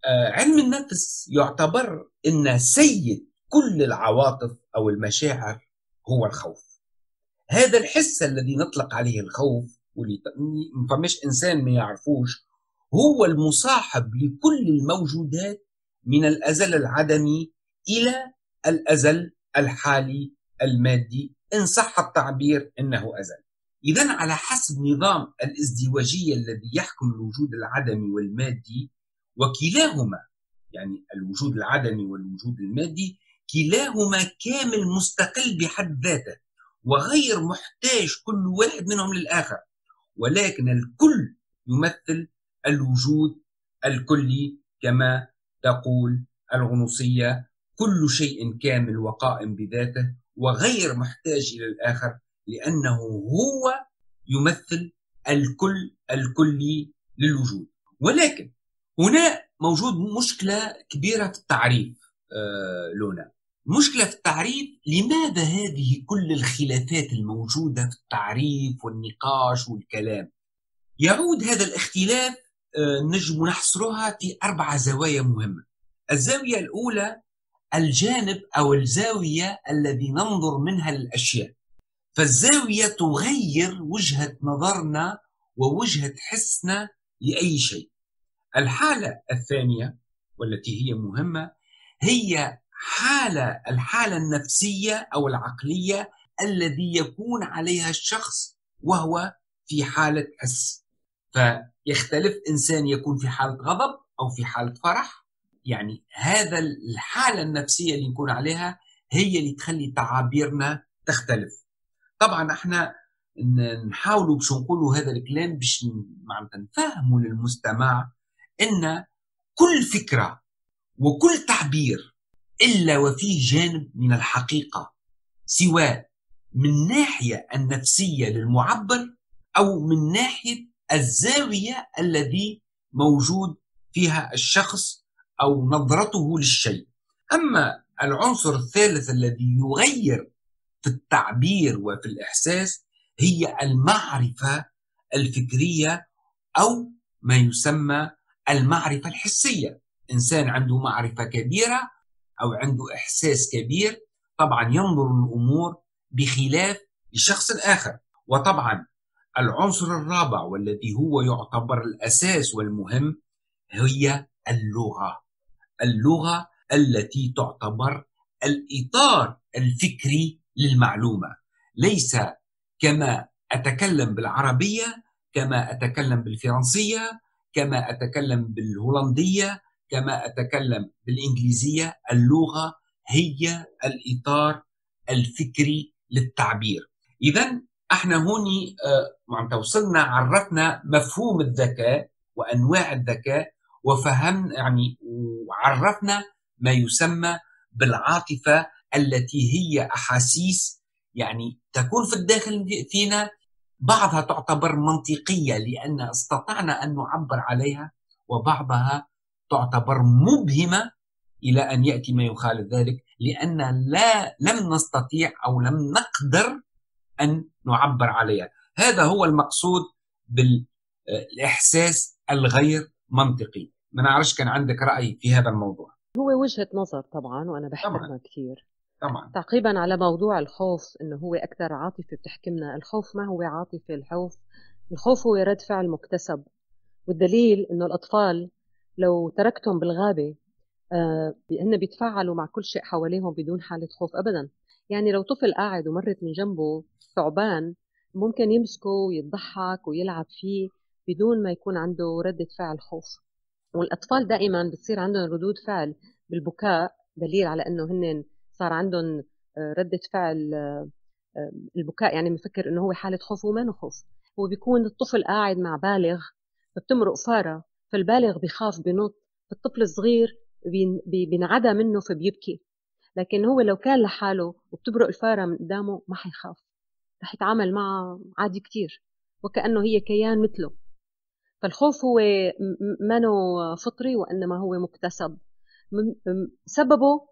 A: علم النفس يعتبر أن سيد كل العواطف أو المشاعر هو الخوف. هذا الحس الذي نطلق عليه الخوف، واللي فمش إنسان ما يعرفوش، هو المصاحب لكل الموجودات من الأزل العدمي إلى الأزل الحالي المادي، إن صح التعبير أنه أزل. إذن على حسب نظام الازدواجية الذي يحكم الوجود العدمي والمادي، وكلاهما يعني الوجود العدمي والوجود المادي كلاهما كامل مستقل بحد ذاته وغير محتاج كل واحد منهم للآخر، ولكن الكل يمثل الوجود الكلي كما تقول الغنوصية: كل شيء كامل وقائم بذاته وغير محتاج إلى الآخر، لأنه هو يمثل الكل الكلي للوجود. ولكن هنا موجود مشكلة كبيرة في التعريف. لونا، مشكلة في التعريف. لماذا هذه كل الخلافات الموجودة في التعريف والنقاش والكلام؟ يعود هذا الاختلاف نجم نحصرها في 4 زوايا مهمة. الزاوية الأولى الجانب أو الزاوية الذي ننظر منها للأشياء، فالزاوية تغير وجهة نظرنا ووجهة حسنا لأي شيء. الحالة الثانية والتي هي مهمة هي الحالة النفسية أو العقلية الذي يكون عليها الشخص وهو في حالة حس. فيختلف إنسان يكون في حالة غضب أو في حالة فرح، يعني هذا الحالة النفسية اللي نكون عليها هي اللي تخلي تعابيرنا تختلف. طبعا احنا نحاولوا باش نقولوا هذا الكلام باش نفهموا للمستمع ان كل فكرة وكل تعبير إلا وفيه جانب من الحقيقة، سواء من ناحية النفسية للمعبر أو من ناحية الزاوية الذي موجود فيها الشخص أو نظرته للشيء. أما العنصر الثالث الذي يغير في التعبير وفي الإحساس هي المعرفة الفكرية أو ما يسمى المعرفة الحسية. إنسان عنده معرفة كبيرة أو عنده إحساس كبير طبعا ينظر الأمور بخلاف لشخص آخر. وطبعا العنصر الرابع والذي هو يعتبر الأساس والمهم هي اللغة التي تعتبر الإطار الفكري للمعلومة، ليس كما أتكلم بالعربية، كما أتكلم بالفرنسية، كما أتكلم بالهولندية، كما أتكلم بالإنجليزية. اللغة هي الإطار الفكري للتعبير. إذن احنا هوني وصلنا عرفنا مفهوم الذكاء وأنواع الذكاء، وفهمنا يعني وعرفنا ما يسمى بالعاطفة التي هي أحاسيس يعني تكون في الداخل فينا، بعضها تعتبر منطقية لأن استطعنا أن نعبر عليها، وبعضها تعتبر مبهمة إلى أن يأتي ما يخالف ذلك لأن لم نستطيع أو لم نقدر أن نعبر عليها. هذا هو المقصود بالإحساس الغير منطقي. ما نعرفش كان عندك رأي في هذا الموضوع؟
B: هو وجهة نظر طبعا وأنا بحترمها كثير.
A: طبعا
B: تعقيبا على موضوع الخوف، إنه هو أكثر عاطفة بتحكمنا. الخوف ما هو عاطفة. الخوف هو رد فعل مكتسب، والدليل إنه الأطفال لو تركتهم بالغابة هن بيتفاعلوا مع كل شيء حواليهم بدون حالة خوف أبدا. يعني لو طفل قاعد ومرت من جنبه ثعبان ممكن يمسكه ويضحك ويلعب فيه بدون ما يكون عنده ردة فعل خوف. والأطفال دائما بتصير عندهم ردود فعل بالبكاء، دليل على أنه هن صار عندهم ردة فعل البكاء، يعني بفكر أنه هو حالة خوف وما خوف. هو بيكون الطفل قاعد مع بالغ فبتمرق فارة، فالبالغ بيخاف بنط، الطفل الصغير بينعدى منه فبيبكي. لكن هو لو كان لحاله وبتبرق الفارة من قدامه ما حيخاف، رح يتعامل معها عادي كتير وكأنه هي كيان مثله. فالخوف هو منه فطري وإنما هو مكتسب. سببه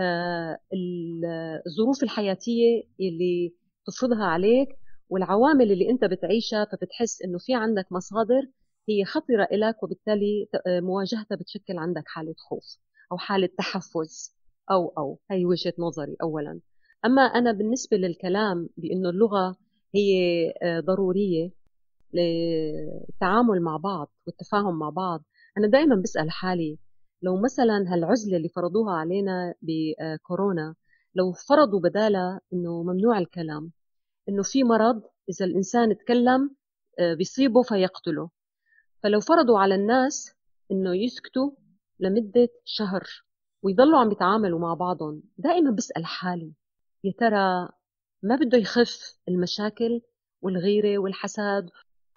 B: الظروف الحياتية اللي تفرضها عليك والعوامل اللي انت بتعيشها، فبتحس انه في عندك مصادر هي خطرة إلك، وبالتالي مواجهتها بتشكل عندك حالة خوف أو حالة تحفز أو هي وجهة نظري أولا. أما أنا بالنسبة للكلام بأنه اللغة هي ضرورية للتعامل مع بعض والتفاهم مع بعض، أنا دائما بسأل حالي، لو مثلا هالعزلة اللي فرضوها علينا بكورونا، لو فرضوا بدالها أنه ممنوع الكلام، أنه في مرض إذا الإنسان تكلم بيصيبه فيقتله، فلو فرضوا على الناس أنه يسكتوا لمدة شهر ويضلوا عم يتعاملوا مع بعضهم، دائما بسأل حالي يا ترى ما بده يخف المشاكل والغيرة والحسد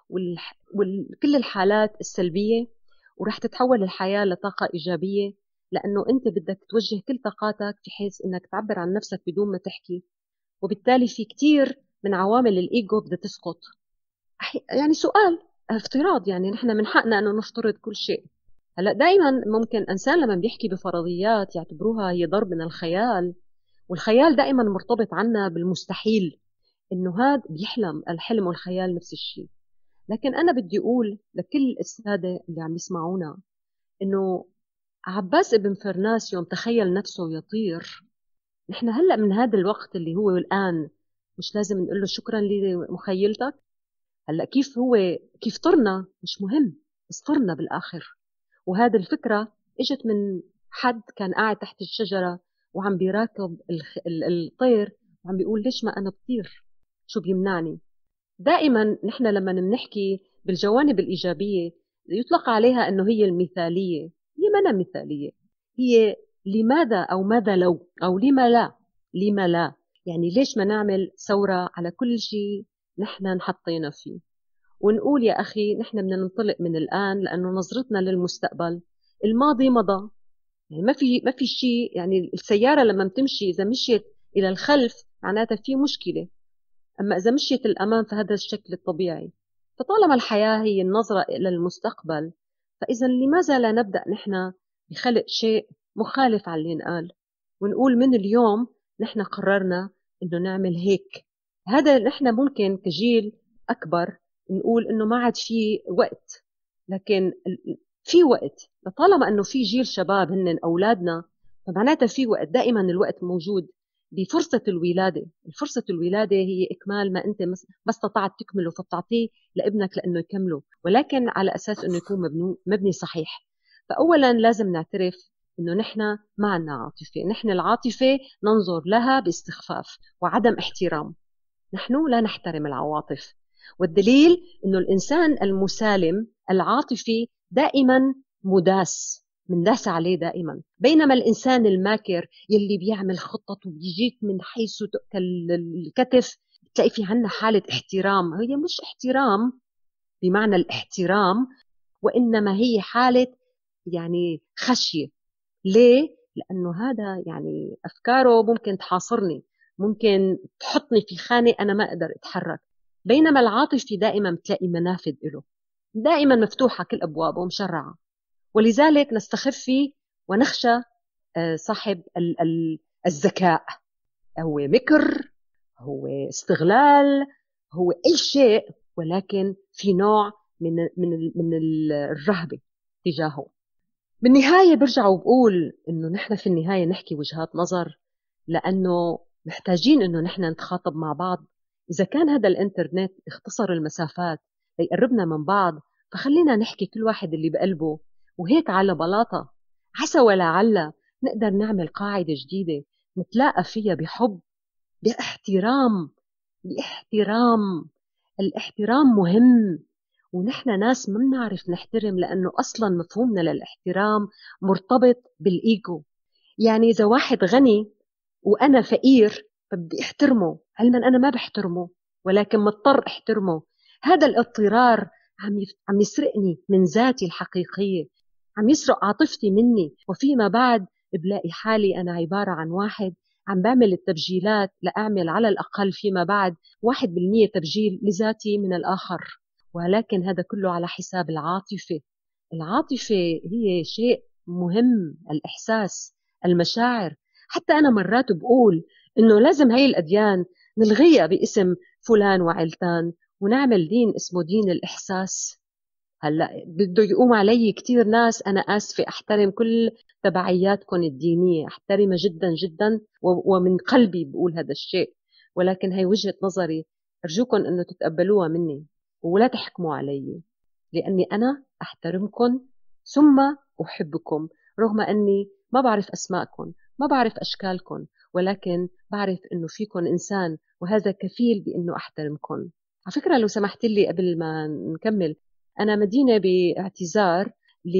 B: وكل الحالات السلبية، ورح تتحول الحياة لطاقة إيجابية، لأنه أنت بدك توجه كل طاقاتك في حيث أنك تعبر عن نفسك بدون ما تحكي، وبالتالي في كتير من عوامل الإيجو بدها تسقط. يعني سؤال افتراض، يعني نحن من حقنا أنه نفترض كل شيء. هلا دائما ممكن إنسان لما بيحكي بفرضيات يعتبروها هي ضرب من الخيال، والخيال دائما مرتبط عنا بالمستحيل، إنه هذا بيحلم، الحلم والخيال نفس الشيء. لكن أنا بدي أقول لكل السادة اللي عم يسمعونا إنه عباس ابن فرناس يوم تخيل نفسه يطير، نحن هلأ من هذا الوقت اللي هو الآن مش لازم نقول له شكرا لمخيلتك. هلأ كيف طرنا مش مهم، بس طرنا بالآخر. وهذه الفكرة اجت من حد كان قاعد تحت الشجرة وعم بيراكب الطير وعم بيقول ليش ما أنا بطير، شو بيمنعني. دائما نحن لما بنحكي بالجوانب الإيجابية يطلق عليها أنه هي المثالية، هي منا مثالية، هي لماذا أو ماذا لو أو لما لا. لما لا يعني ليش ما نعمل ثورة على كل شيء نحن نحطينا فيه، ونقول يا أخي نحن بدنا ننطلق من الآن، لأنه نظرتنا للمستقبل الماضي مضى. يعني ما في شيء، يعني السيارة لما بتمشي إذا مشيت إلى الخلف معناتها في مشكلة، أما إذا مشيت الأمام فهذا الشكل الطبيعي. فطالما الحياة هي النظرة إلى المستقبل، فإذا لماذا لا نبدأ نحن بخلق شيء مخالف على اللي نقال، ونقول من اليوم نحن قررنا إنه نعمل هيك. هذا نحن ممكن كجيل أكبر نقول إنه ما عاد في وقت، لكن في وقت. طالما إنه في جيل شباب هن أولادنا، فمعناتها في وقت، دائما الوقت موجود. بفرصة الولادة، فرصة الولادة هي إكمال ما أنت ما استطعت تكمله، فبتعطيه لابنك لأنه يكمله، ولكن على أساس أنه يكون مبني صحيح. فأولا لازم نعترف أنه نحن ما عنا عاطفة، نحن العاطفة ننظر لها باستخفاف وعدم احترام، نحن لا نحترم العواطف. والدليل أنه الإنسان المسالم العاطفي دائما مداس، منداس عليه دائما، بينما الإنسان الماكر يلي بيعمل خطط وبيجيك من حيث تؤكل الكتف، بتلاقي في عنا حالة احترام. هي مش احترام بمعنى الاحترام، وإنما هي حالة يعني خشية. ليه؟ لأنه هذا يعني أفكاره ممكن تحاصرني، ممكن تحطني في خانة أنا ما أقدر أتحرك. بينما العاطفي دائما بتلاقي منافذ له، دائما مفتوحة كل أبوابه مشرعة، ولذلك نستخف فيه ونخشى صاحب الذكاء. هو مكر، هو استغلال، هو أي شيء، ولكن في نوع من الرهبة تجاهه. بالنهاية برجع وبقول إنه نحن في النهاية نحكي وجهات نظر، لأنه محتاجين إنه نحن نتخاطب مع بعض. إذا كان هذا الإنترنت اختصر المسافات ليقربنا من بعض، فخلينا نحكي كل واحد اللي بقلبه، وهيك على بلاطة عسى ولعل نقدر نعمل قاعدة جديدة نتلاقى فيها بحب، باحترام. باحترام، الاحترام مهم، ونحن ناس ما بنعرف نحترم، لأنه أصلا مفهومنا للاحترام مرتبط بالإيجو. يعني إذا واحد غني وأنا فقير فبدي احترمه، علما أنا ما بحترمه ولكن مضطر احترمه. هذا الاضطرار عم يسرقني من ذاتي الحقيقية، عم يسرق عاطفتي مني، وفيما بعد بلاقي حالي أنا عبارة عن واحد عم بعمل التبجيلات لأعمل على الأقل فيما بعد 1% تبجيل لذاتي من الآخر، ولكن هذا كله على حساب العاطفة. العاطفة هي شيء مهم، الإحساس، المشاعر. حتى أنا مرات بقول إنه لازم هاي الأديان نلغيها باسم فلان وعلتان ونعمل دين اسمه دين الإحساس. هلا بده يقوم علي كتير ناس، أنا آسفة، أحترم كل تبعياتكم الدينية، أحترمها جدا جدا، ومن قلبي بقول هذا الشيء، ولكن هي وجهة نظري، أرجوكم أنه تتقبلوها مني ولا تحكموا علي، لأني أنا أحترمكم ثم أحبكم، رغم أني ما بعرف أسماءكم، ما بعرف أشكالكم، ولكن بعرف أنه فيكم إنسان، وهذا كفيل بأنه أحترمكم. على فكرة لو سمحت لي قبل ما نكمل، أنا مدينة باعتذار ل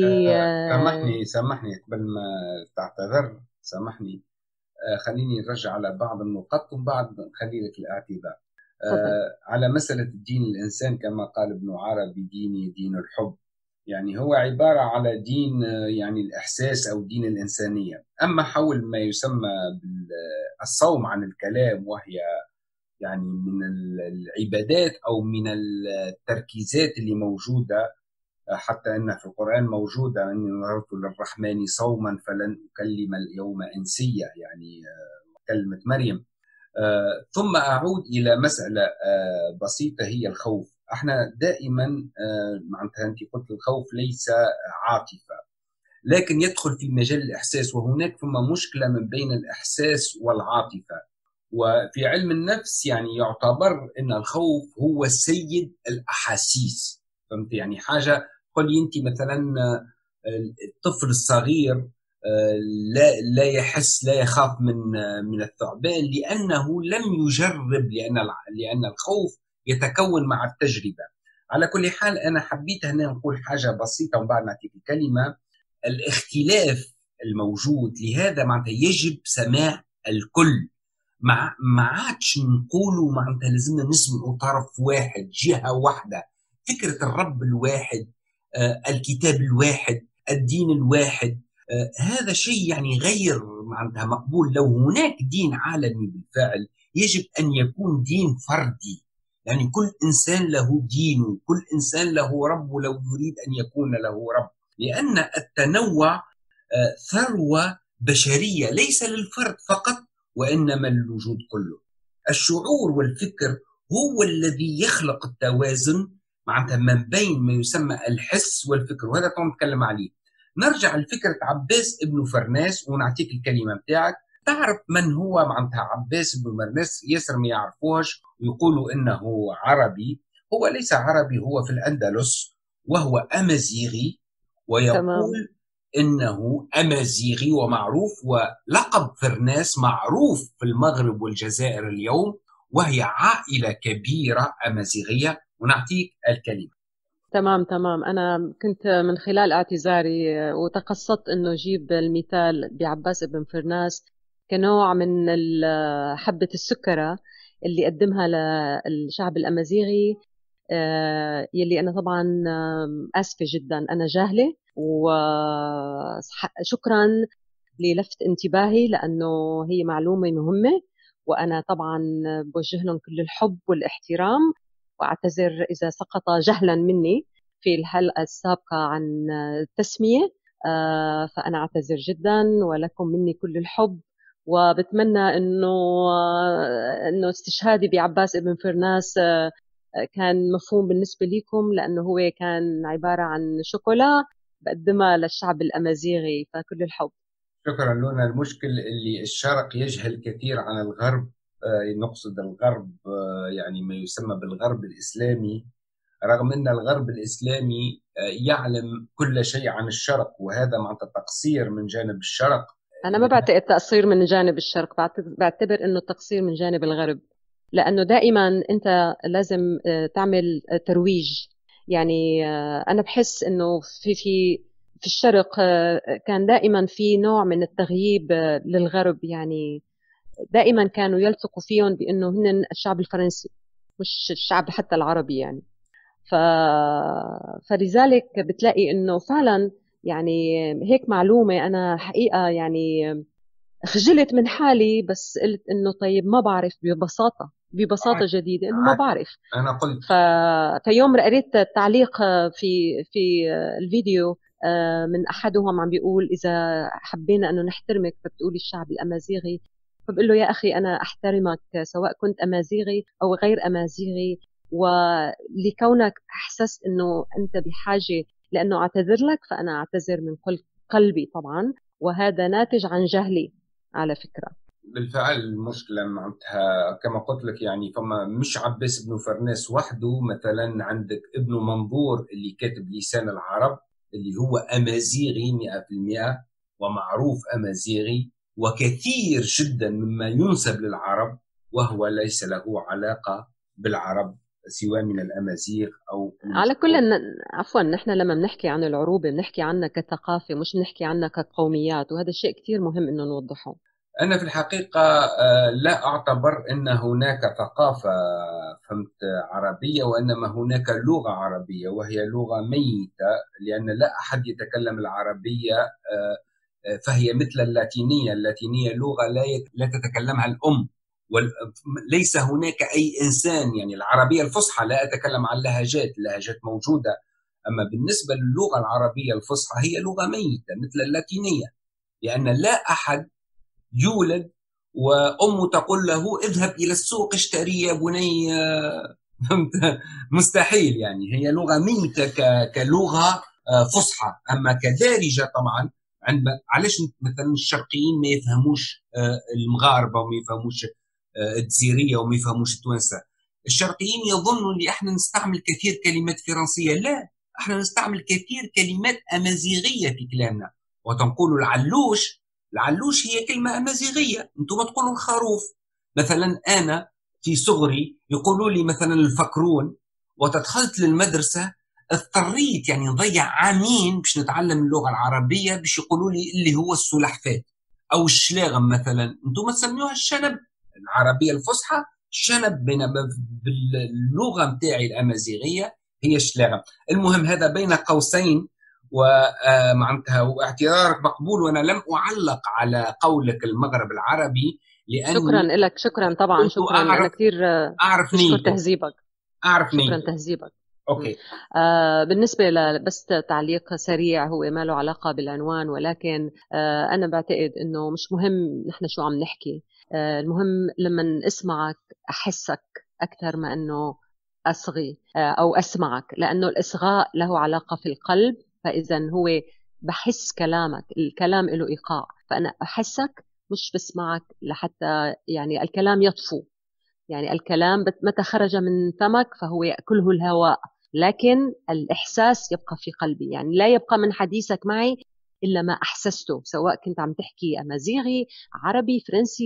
A: سامحني قبل ما تعتذر، سامحني. خليني نرجع على بعض النقاط ومن بعد نخلي لك الاعتذار.
B: تفضل.
A: على مسألة الدين، الإنسان كما قال ابن عربي ديني دين الحب، يعني هو عبارة على دين يعني الإحساس أو دين الإنسانية. أما حول ما يسمى بالصوم عن الكلام، وهي يعني من العبادات أو من التركيزات اللي موجودة، حتى أن في القرآن موجودة أني نظرت للرحمن صوما فلن أكلم اليوم إنسيا، يعني كلمة مريم. ثم أعود إلى مسألة بسيطة، هي الخوف. احنا دائما معناتها أنت قلت الخوف ليس عاطفة، لكن يدخل في مجال الإحساس، وهناك ثم مشكلة من بين الإحساس والعاطفة. وفي علم النفس يعني يعتبر أن الخوف هو سيد الأحاسيس. فهمت؟ يعني حاجة، قل أنت مثلا الطفل الصغير لا يحس، لا يخاف من الثعبان لأنه لم يجرب، لأن الخوف يتكون مع التجربة. على كل حال أنا حبيت هنا نقول حاجة بسيطة ومن بعد نعطيك الكلمة. الاختلاف الموجود لهذا معناتها يجب سماع الكل، ما عادش نقولوا معناتها لازمنا نسمعوا طرف واحد، جهة واحدة. فكرة الرب الواحد، الكتاب الواحد، الدين الواحد، هذا شيء يعني غير معناتها مقبول. لو هناك دين عالمي بالفعل يجب أن يكون دين فردي، يعني كل إنسان له دينه، كل إنسان له رب لو يريد أن يكون له رب، لأن التنوع ثروة بشرية ليس للفرد فقط وإنما للوجود كله. الشعور والفكر هو الذي يخلق التوازن معناتها من بين ما يسمى الحس والفكر، وهذا طبعا نتكلم عليه. نرجع لفكرة عباس ابن فرناس ونعطيك الكلمة بتاعك. تعرف من هو معناتها عباس ابن فرناس؟ ياسر ما يعرفوهش ويقولوا إنه عربي. هو ليس عربي، هو في الأندلس وهو أمازيغي،
B: تمام.
A: ويقول إنه أمازيغي ومعروف، ولقب فرناس معروف في المغرب والجزائر اليوم، وهي عائلة كبيرة أمازيغية. ونعطيك الكلمة.
B: تمام تمام. أنا كنت من خلال اعتذاري وتقصدت أنه أجيب المثال بعباس بن فرناس كنوع من حبة السكرة اللي قدمها للشعب الأمازيغي، يلي أنا طبعا آسفة جدا، أنا جاهلة، وشكرا للفت انتباهي لأنه هي معلومة مهمة، وأنا طبعا بوجه لهم كل الحب والاحترام، وأعتذر إذا سقط جهلا مني في الحلقة السابقة عن التسمية. فأنا أعتذر جدا، ولكم مني كل الحب، وبتمنى إنه استشهادي بعباس ابن فرناس كان مفهوم بالنسبة لكم، لأنه هو كان عبارة عن شوكولا بقدمها للشعب الأمازيغي، فكل الحب.
A: شكرا لنا. المشكل اللي الشرق يجهل كثير عن الغرب، نقصد الغرب يعني ما يسمى بالغرب الإسلامي، رغم أن الغرب الإسلامي يعلم كل شيء عن الشرق، وهذا مع تقصير من جانب الشرق.
B: أنا ما بعتقد تقصير من جانب الشرق، بعتبر إنه التقصير من جانب الغرب، لأنه دائما أنت لازم تعمل ترويج. يعني أنا بحس إنه في الشرق كان دائما في نوع من التغييب للغرب، يعني دائما كانوا يلصقوا فيهم بأنه هن الشعب الفرنسي مش الشعب حتى العربي يعني. ف... فلذلك بتلاقي إنه فعلا يعني هيك معلومة، أنا حقيقة يعني خجلت من حالي، بس قلت انه طيب ما بعرف، ببساطة جديدة انه ما بعرف.
A: أنا قلت
B: ف... فيوم قريت تعليق في الفيديو من احدهم عم بيقول اذا حبينا انه نحترمك فبتقولي الشعب الامازيغي، فبقول له يا اخي انا احترمك سواء كنت امازيغي او غير امازيغي، ولكونك أحسست أنه أنت بحاجة لأنه أعتذر لك، فأنا أعتذر من كل قلبي طبعا، وهذا ناتج عن جهلي على فكرة.
A: بالفعل المشكلة معناتها كما قلت لك، يعني فما مش عباس بن فرناس وحده، مثلا عندك ابن منظور اللي كاتب لسان العرب اللي هو أمازيغي 100% ومعروف أمازيغي، وكثير جدا مما ينسب للعرب وهو ليس له علاقة بالعرب سواء من الأمازيغ أو من
B: على كل عفوا، نحن لما بنحكي عن العروبة بنحكي عنها كثقافة، مش بنحكي عنها كقوميات، وهذا الشيء كتير مهم إنه نوضحه.
A: أنا في الحقيقة لا أعتبر أن هناك ثقافة فهمت عربية، وإنما هناك لغة عربية وهي لغة ميتة، لأن لا أحد يتكلم العربية فهي مثل اللاتينية. اللاتينية لغة لا تتكلمها الأم، وليس هناك أي إنسان، يعني العربية الفصحى لا أتكلم عن لهجات، اللهجات موجودة، أما بالنسبة للغة العربية الفصحى هي لغة ميتة مثل اللاتينية، لأن لا أحد يولد وأمه تقول له اذهب إلى السوق اشتري يا بني. مستحيل، يعني هي لغة ميتة كلغة فصحى. أما كدارجة طبعا، علاش مثلا الشرقيين ما يفهموش المغاربة وما يفهموش الجزيرية وما يفهموش التوانسة؟ الشرقيين يظنوا ان احنا نستعمل كثير كلمات فرنسية، لا، احنا نستعمل كثير كلمات امازيغية في كلامنا. وتنقول العلوش هي كلمة امازيغية، انتم تقولوا الخروف. مثلا انا في صغري يقولوا لي مثلا الفكرون، وتدخلت للمدرسة اضطريت يعني نضيع عامين باش نتعلم اللغة العربية باش يقولوا لي اللي هو السلحفاة او الشلاغم. مثلا انتم تسميوها الشنب، العربية الفصحى شنب، بينما باللغة متاعي الأمازيغية هي شلاغم. المهم هذا بين قوسين، ومعناتها واعتذارك مقبول، وأنا لم أعلق على قولك المغرب العربي
B: شكرا
A: لأني
B: لك، شكرا طبعا،
A: كنت
B: شكرا، أنا كثير
A: أعرف
B: بشكر
A: نيته،
B: تهذيبك.
A: أعرف
B: شكرا
A: نيته.
B: تهذيبك.
A: أوكي.
B: بالنسبة بس تعليق سريع، هو ما له علاقة بالعنوان، ولكن أنا بعتقد إنه مش مهم نحن شو عم نحكي. المهم لما أسمعك أحسك أكثر ما إنه أصغي أو أسمعك، لأنه الإصغاء له علاقة في القلب. فإذا هو بحس كلامك، الكلام له إيقاع، فأنا أحسك مش بسمعك لحتى يعني الكلام يطفو. يعني الكلام متى خرج من فمك فهو يأكله الهواء، لكن الإحساس يبقى في قلبي. يعني لا يبقى من حديثك معي إلا ما أحسسته، سواء كنت عم تحكي أمازيغي، عربي، فرنسي،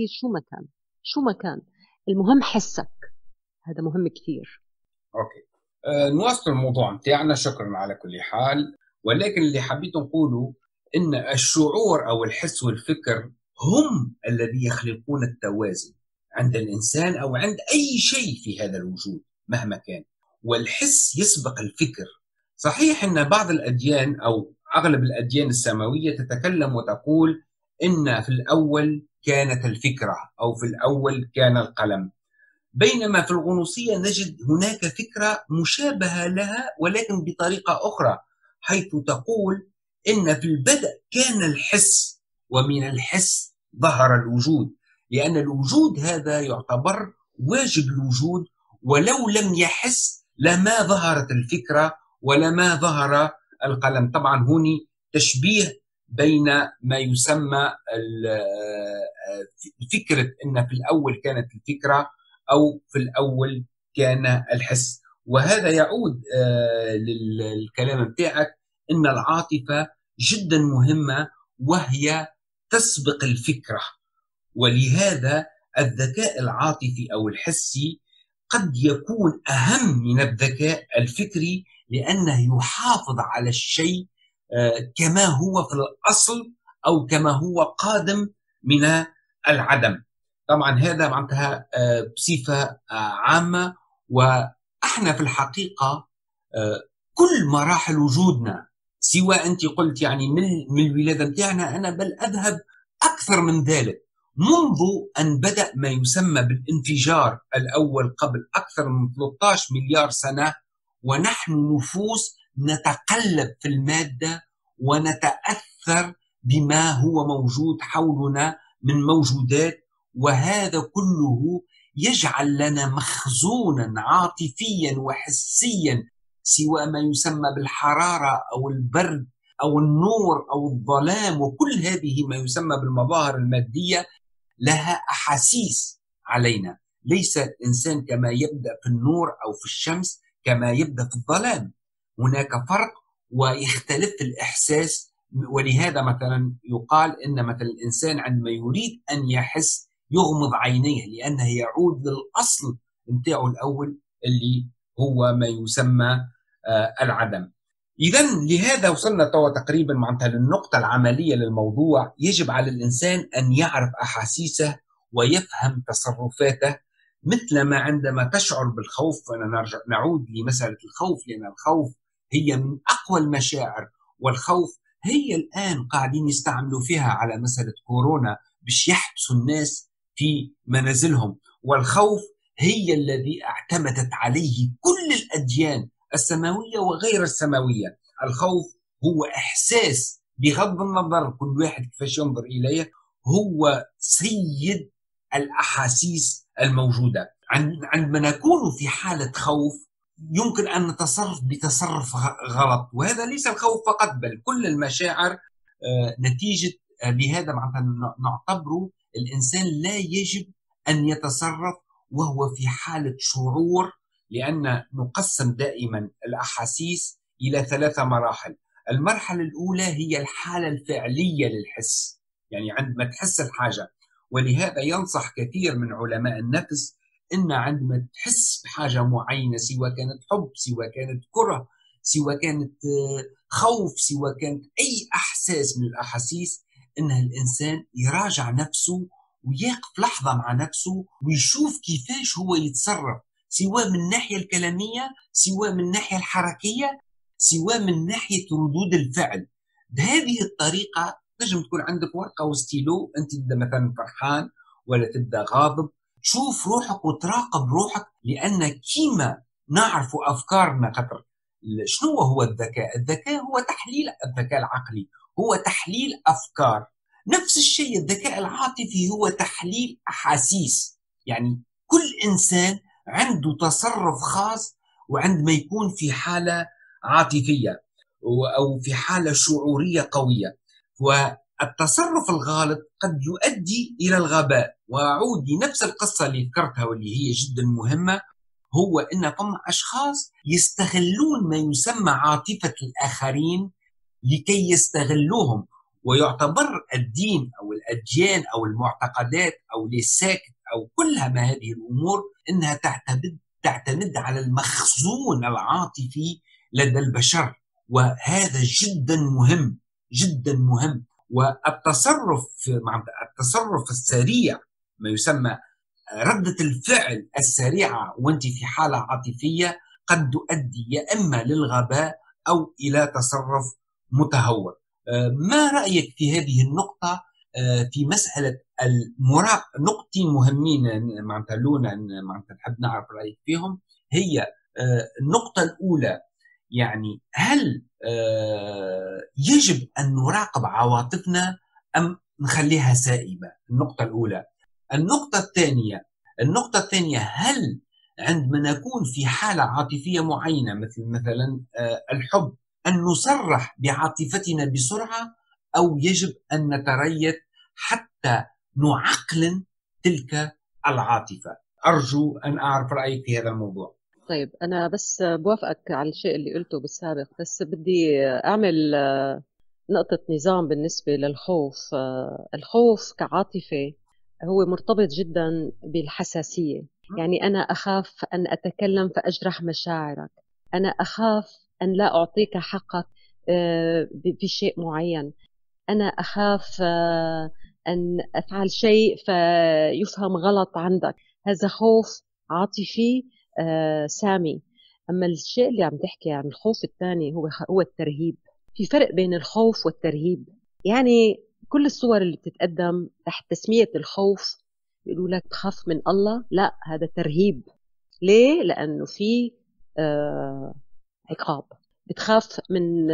B: شو ما كان، المهم حسك. هذا مهم كثير.
A: أوكي. نواصل الموضوع متاعنا. شكرا على كل حال. ولكن اللي حبيت نقوله إن الشعور أو الحس والفكر هم الذي يخلقون التوازن عند الإنسان أو عند أي شيء في هذا الوجود مهما كان. والحس يسبق الفكر. صحيح أن بعض الأديان أو أغلب الأديان السماوية تتكلم وتقول إن في الأول كانت الفكرة أو في الأول كان القلم، بينما في الغنوصية نجد هناك فكرة مشابهة لها ولكن بطريقة أخرى، حيث تقول إن في البدء كان الحس، ومن الحس ظهر الوجود، لأن الوجود هذا يعتبر واجب الوجود، ولو لم يحس لما ظهرت الفكرة ولما ظهر القلم. طبعا هوني تشبيه بين ما يسمى فكرة أن في الأول كانت الفكرة أو في الأول كان الحس. وهذا يعود للكلام بتاعك إن العاطفة جدا مهمة وهي تسبق الفكرة، ولهذا الذكاء العاطفي أو الحسي قد يكون أهم من الذكاء الفكري، لأنه يحافظ على الشيء كما هو في الأصل أو كما هو قادم من العدم. طبعا هذا معناتها بصفة عامة. وإحنا في الحقيقة كل مراحل وجودنا، سواء أنت قلت يعني من الولادة متاعنا، أنا بل أذهب أكثر من ذلك، منذ أن بدأ ما يسمى بالانفجار الأول قبل أكثر من 13 مليار سنة، ونحن نفوس نتقلب في المادة ونتأثر بما هو موجود حولنا من موجودات، وهذا كله يجعل لنا مخزونا عاطفيا وحسيا، سواء ما يسمى بالحرارة أو البرد أو النور أو الظلام، وكل هذه ما يسمى بالمظاهر المادية لها أحاسيس علينا. ليس الإنسان كما يبدأ في النور أو في الشمس كما يبدأ في الظلام، هناك فرق ويختلف الإحساس. ولهذا مثلا يقال إن مثلا الإنسان عندما يريد أن يحس يغمض عينيه، لأنه يعود للأصل متاعه الأول اللي هو ما يسمى العدم. إذا لهذا وصلنا توا تقريبا معناتها للنقطة العملية للموضوع. يجب على الإنسان أن يعرف أحاسيسه ويفهم تصرفاته، مثلما عندما تشعر بالخوف. أنا نعود لمسألة الخوف، لأن الخوف هي من أقوى المشاعر، والخوف هي الآن قاعدين يستعملوا فيها على مسألة كورونا باش يحبسوا الناس في منازلهم. والخوف هي الذي اعتمدت عليه كل الأديان السماوية وغير السماوية. الخوف هو إحساس، بغض النظر كل واحد كيفاش ينظر إليه، هو سيد الأحاسيس الموجودة. عندما نكون في حالة خوف يمكن أن نتصرف بتصرف غلط، وهذا ليس الخوف فقط بل كل المشاعر نتيجة لهذا نعتبره الإنسان لا يجب أن يتصرف وهو في حالة شعور، لأن نقسم دائما الأحاسيس إلى 3 مراحل. المرحلة الأولى هي الحالة الفعلية للحس، يعني عندما تحس الحاجة. ولهذا ينصح كثير من علماء النفس إن عندما تحس بحاجة معينة، سواء كانت حب، سواء كانت كره، سواء كانت خوف، سواء كانت أي إحساس من الأحاسيس، إن الإنسان يراجع نفسه ويقف لحظة مع نفسه ويشوف كيفاش هو يتصرف، سواء من الناحية الكلامية، سواء من الناحية الحركية، سواء من ناحية ردود الفعل. بهذه الطريقة نجم تكون عندك ورقة وستيلو، أنت تبدأ مثلا فرحان ولا تبدأ غاضب، تشوف روحك وتراقب روحك. لأن كيما نعرف أفكارنا خطر. شنو هو الذكاء؟ الذكاء هو تحليل، الذكاء العقلي هو تحليل أفكار. نفس الشيء الذكاء العاطفي هو تحليل أحاسيس. يعني كل إنسان عنده تصرف خاص وعندما يكون في حالة عاطفية أو في حالة شعورية قوية. والتصرف الغالط قد يؤدي إلى الغباء. وأعود لنفس القصة اللي ذكرتها واللي هي جدا مهمة، هو إن فما أشخاص يستغلون ما يسمى عاطفة الآخرين لكي يستغلوهم. ويعتبر الدين أو الأديان أو المعتقدات أو الساكت أو كلها ما هذه الأمور إنها تعتمد على المخزون العاطفي لدى البشر. وهذا جدا مهم، جدا مهم. التصرف السريع، ما يسمى ردة الفعل السريعة وانت في حالة عاطفية، قد تؤدي يا إما للغباء أو إلى تصرف متهور. ما رأيك في هذه النقطة، في مسألة نقطتين مهمين معناتها لونا معناتها نحب نعرف رأيك فيهم. هي النقطة الأولى، يعني هل يجب أن نراقب عواطفنا أم نخليها سائبة؟ النقطة الأولى. النقطة الثانية، هل عندما نكون في حالة عاطفية معينة مثلا الحب، أن نصرح بعاطفتنا بسرعة أو يجب أن نتريث حتى نعقل تلك العاطفة؟ أرجو أن أعرف رأيك في هذا الموضوع.
B: طيب أنا بس بوافقك على الشيء اللي قلته بالسابق، بس بدي أعمل نقطة نظام بالنسبة للخوف. الخوف كعاطفة هو مرتبط جدا بالحساسية. يعني أنا أخاف أن أتكلم فأجرح مشاعرك، أنا أخاف أن لا أعطيك حقك بشيء معين، أنا أخاف أن أفعل شيء فيفهم غلط عندك. هذا خوف عاطفي سامي. أما الشيء اللي عم تحكي عن الخوف الثاني هو الترهيب. في فرق بين الخوف والترهيب. يعني كل الصور اللي بتتقدم تحت تسمية الخوف يقولوا لك تخاف من الله، لا، هذا ترهيب. ليه؟ لأنه في عقاب. بتخاف من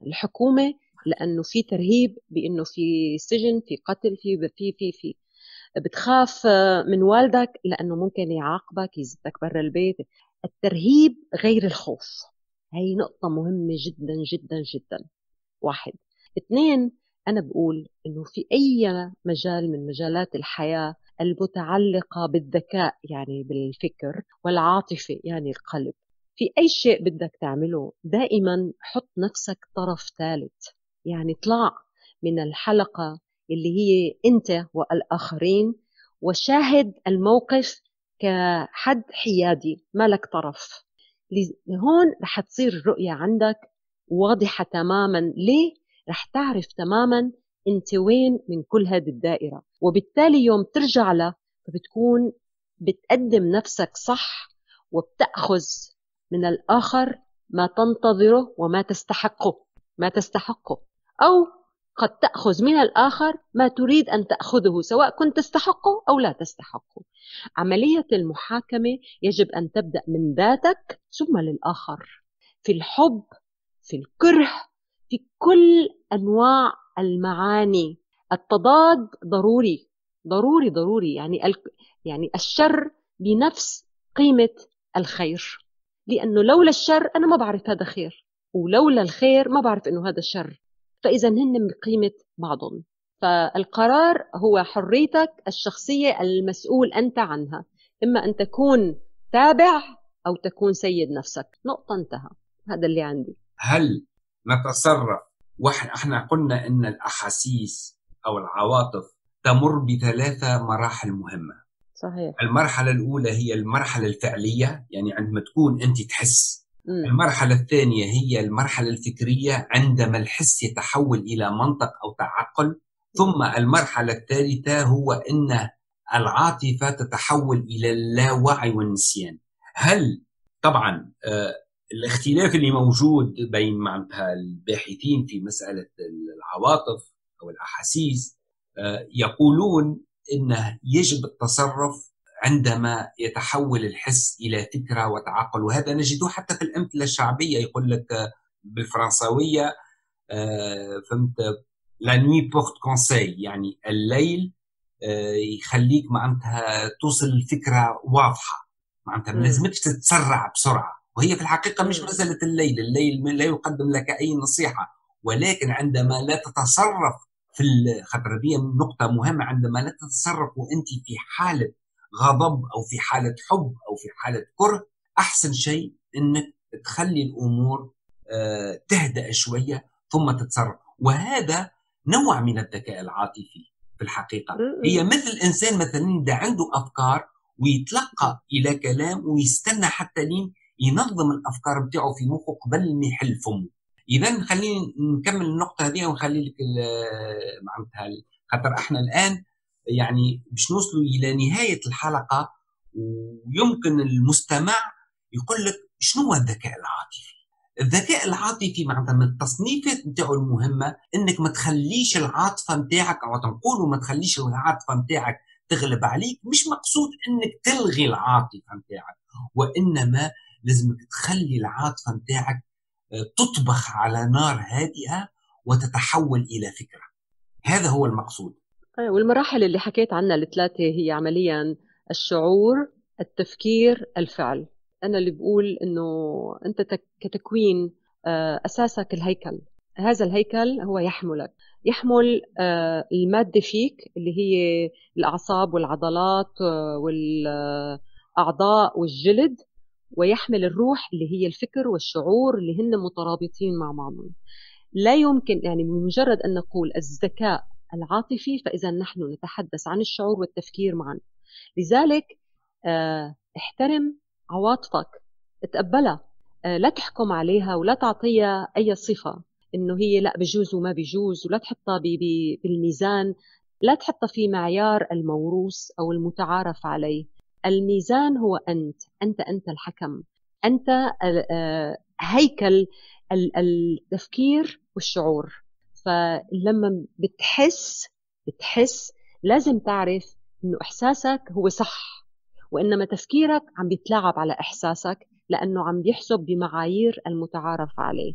B: الحكومة لأنه في ترهيب بأنه في سجن، في قتل، في بتخاف من والدك لأنه ممكن يعاقبك يزتك برا البيت. الترهيب غير الخوف. هي نقطة مهمة جدا جدا جدا. واحد. اثنين، أنا بقول إنه في أي مجال من مجالات الحياة المتعلقة بالذكاء يعني بالفكر والعاطفة يعني القلب، في أي شيء بدك تعمله دائما حط نفسك طرف ثالث. يعني اطلع من الحلقة اللي هي أنت والآخرين وشاهد الموقف كحد حيادي ما لك طرف. هون رح تصير الرؤية عندك واضحة تماما. ليه؟ رح تعرف تماما انت وين من كل هذه الدائرة، وبالتالي يوم ترجع له فبتكون بتقدم نفسك صح، وبتأخذ من الآخر ما تنتظره وما تستحقه. ما تستحقه، أو قد تأخذ من الآخر ما تريد أن تأخذه، سواء كنت تستحقه أو لا تستحقه. عملية المحاكمة يجب أن تبدأ من ذاتك ثم للآخر، في الحب، في الكره، في كل أنواع المعاني. التضاد ضروري ضروري ضروري. يعني الشر بنفس قيمة الخير، لأنه لولا الشر أنا ما بعرف هذا خير، ولولا الخير ما بعرف أنه هذا شر. فإذا هن بقيمة بعضهم. فالقرار هو حريتك الشخصية المسؤول أنت عنها، إما أن تكون تابع أو تكون سيد نفسك. نقطة، انتهى. هذا اللي عندي.
A: هل نتصرف احنا قلنا ان الاحاسيس او العواطف تمر بثلاثة مراحل مهمة.
B: صحيح.
A: المرحلة الأولى هي المرحلة الفعلية، يعني عندما تكون أنت تحس.
B: مم.
A: المرحلة الثانية هي المرحلة الفكرية، عندما الحس يتحول إلى منطق أو تعقل. ثم المرحلة الثالثة هو أن العاطفة تتحول إلى اللاوعي والنسيان. هل طبعا الاختلاف اللي موجود بين معناتها الباحثين في مسألة العواطف أو الأحاسيس يقولون أنه يجب التصرف عندما يتحول الحس إلى فكرة وتعقل، وهذا نجده حتى في الأمثلة الشعبية. يقول لك بالفرنساوية فهمت لا نوي بورت كونساي، يعني الليل يخليك معناتها توصل الفكرة واضحة، معناتها ما لازمكش تتسرع بسرعة. وهي في الحقيقة مش مسألة الليل لا يقدم لك أي نصيحة، ولكن عندما لا تتصرف في خاطر دي نقطة مهمة، عندما لا تتصرف وأنت في حالة غضب أو في حالة حب أو في حالة كره، أحسن شيء أنك تخلي الأمور تهدأ شوية ثم تتصرف. وهذا نوع من الذكاء العاطفي في الحقيقة. هي مثل الإنسان مثلا إذا عنده أفكار ويتلقى إلى كلام ويستنى حتى لين ينظم الأفكار بتاعه في مخه قبل ما يحل فمه. إذا خلينا نكمل النقطة هذه ونخلي لك معناتها خاطر احنا الآن يعني باش نوصلوا إلى نهاية الحلقة، ويمكن المستمع يقول لك شنو هو الذكاء العاطفي. الذكاء العاطفي معناتها من التصنيفات نتاعو المهمة انك ما تخليش العاطفة نتاعك، او تنقولوا ما تخليش العاطفة نتاعك تغلب عليك. مش مقصود انك تلغي العاطفة نتاعك، وانما لازمك تخلي العاطفة نتاعك تطبخ على نار هادئة وتتحول الى فكرة. هذا هو المقصود.
B: والمراحل اللي حكيت عنها الثلاثة هي عمليا الشعور، التفكير، الفعل. أنا اللي بقول إنه أنت كتكوين أساسك الهيكل. هذا الهيكل هو يحمل المادة فيك اللي هي الأعصاب والعضلات والأعضاء والجلد، ويحمل الروح اللي هي الفكر والشعور اللي هن مترابطين مع بعضهم. لا يمكن يعني بمجرد أن نقول الذكاء العاطفي فإذا نحن نتحدث عن الشعور والتفكير معا. لذلك احترم عواطفك، اتقبلها، لا تحكم عليها ولا تعطيها أي صفة إنه هي لا بجوز وما بجوز، ولا تحطها بالميزان، لا تحطها في معيار الموروث أو المتعارف عليه. الميزان هو أنت الحكم، أنت هيكل التفكير والشعور. فلما بتحس لازم تعرف إنه إحساسك هو صح، وإنما تفكيرك عم بيتلاعب على إحساسك لأنه عم بيحسب بمعايير المتعارف عليه.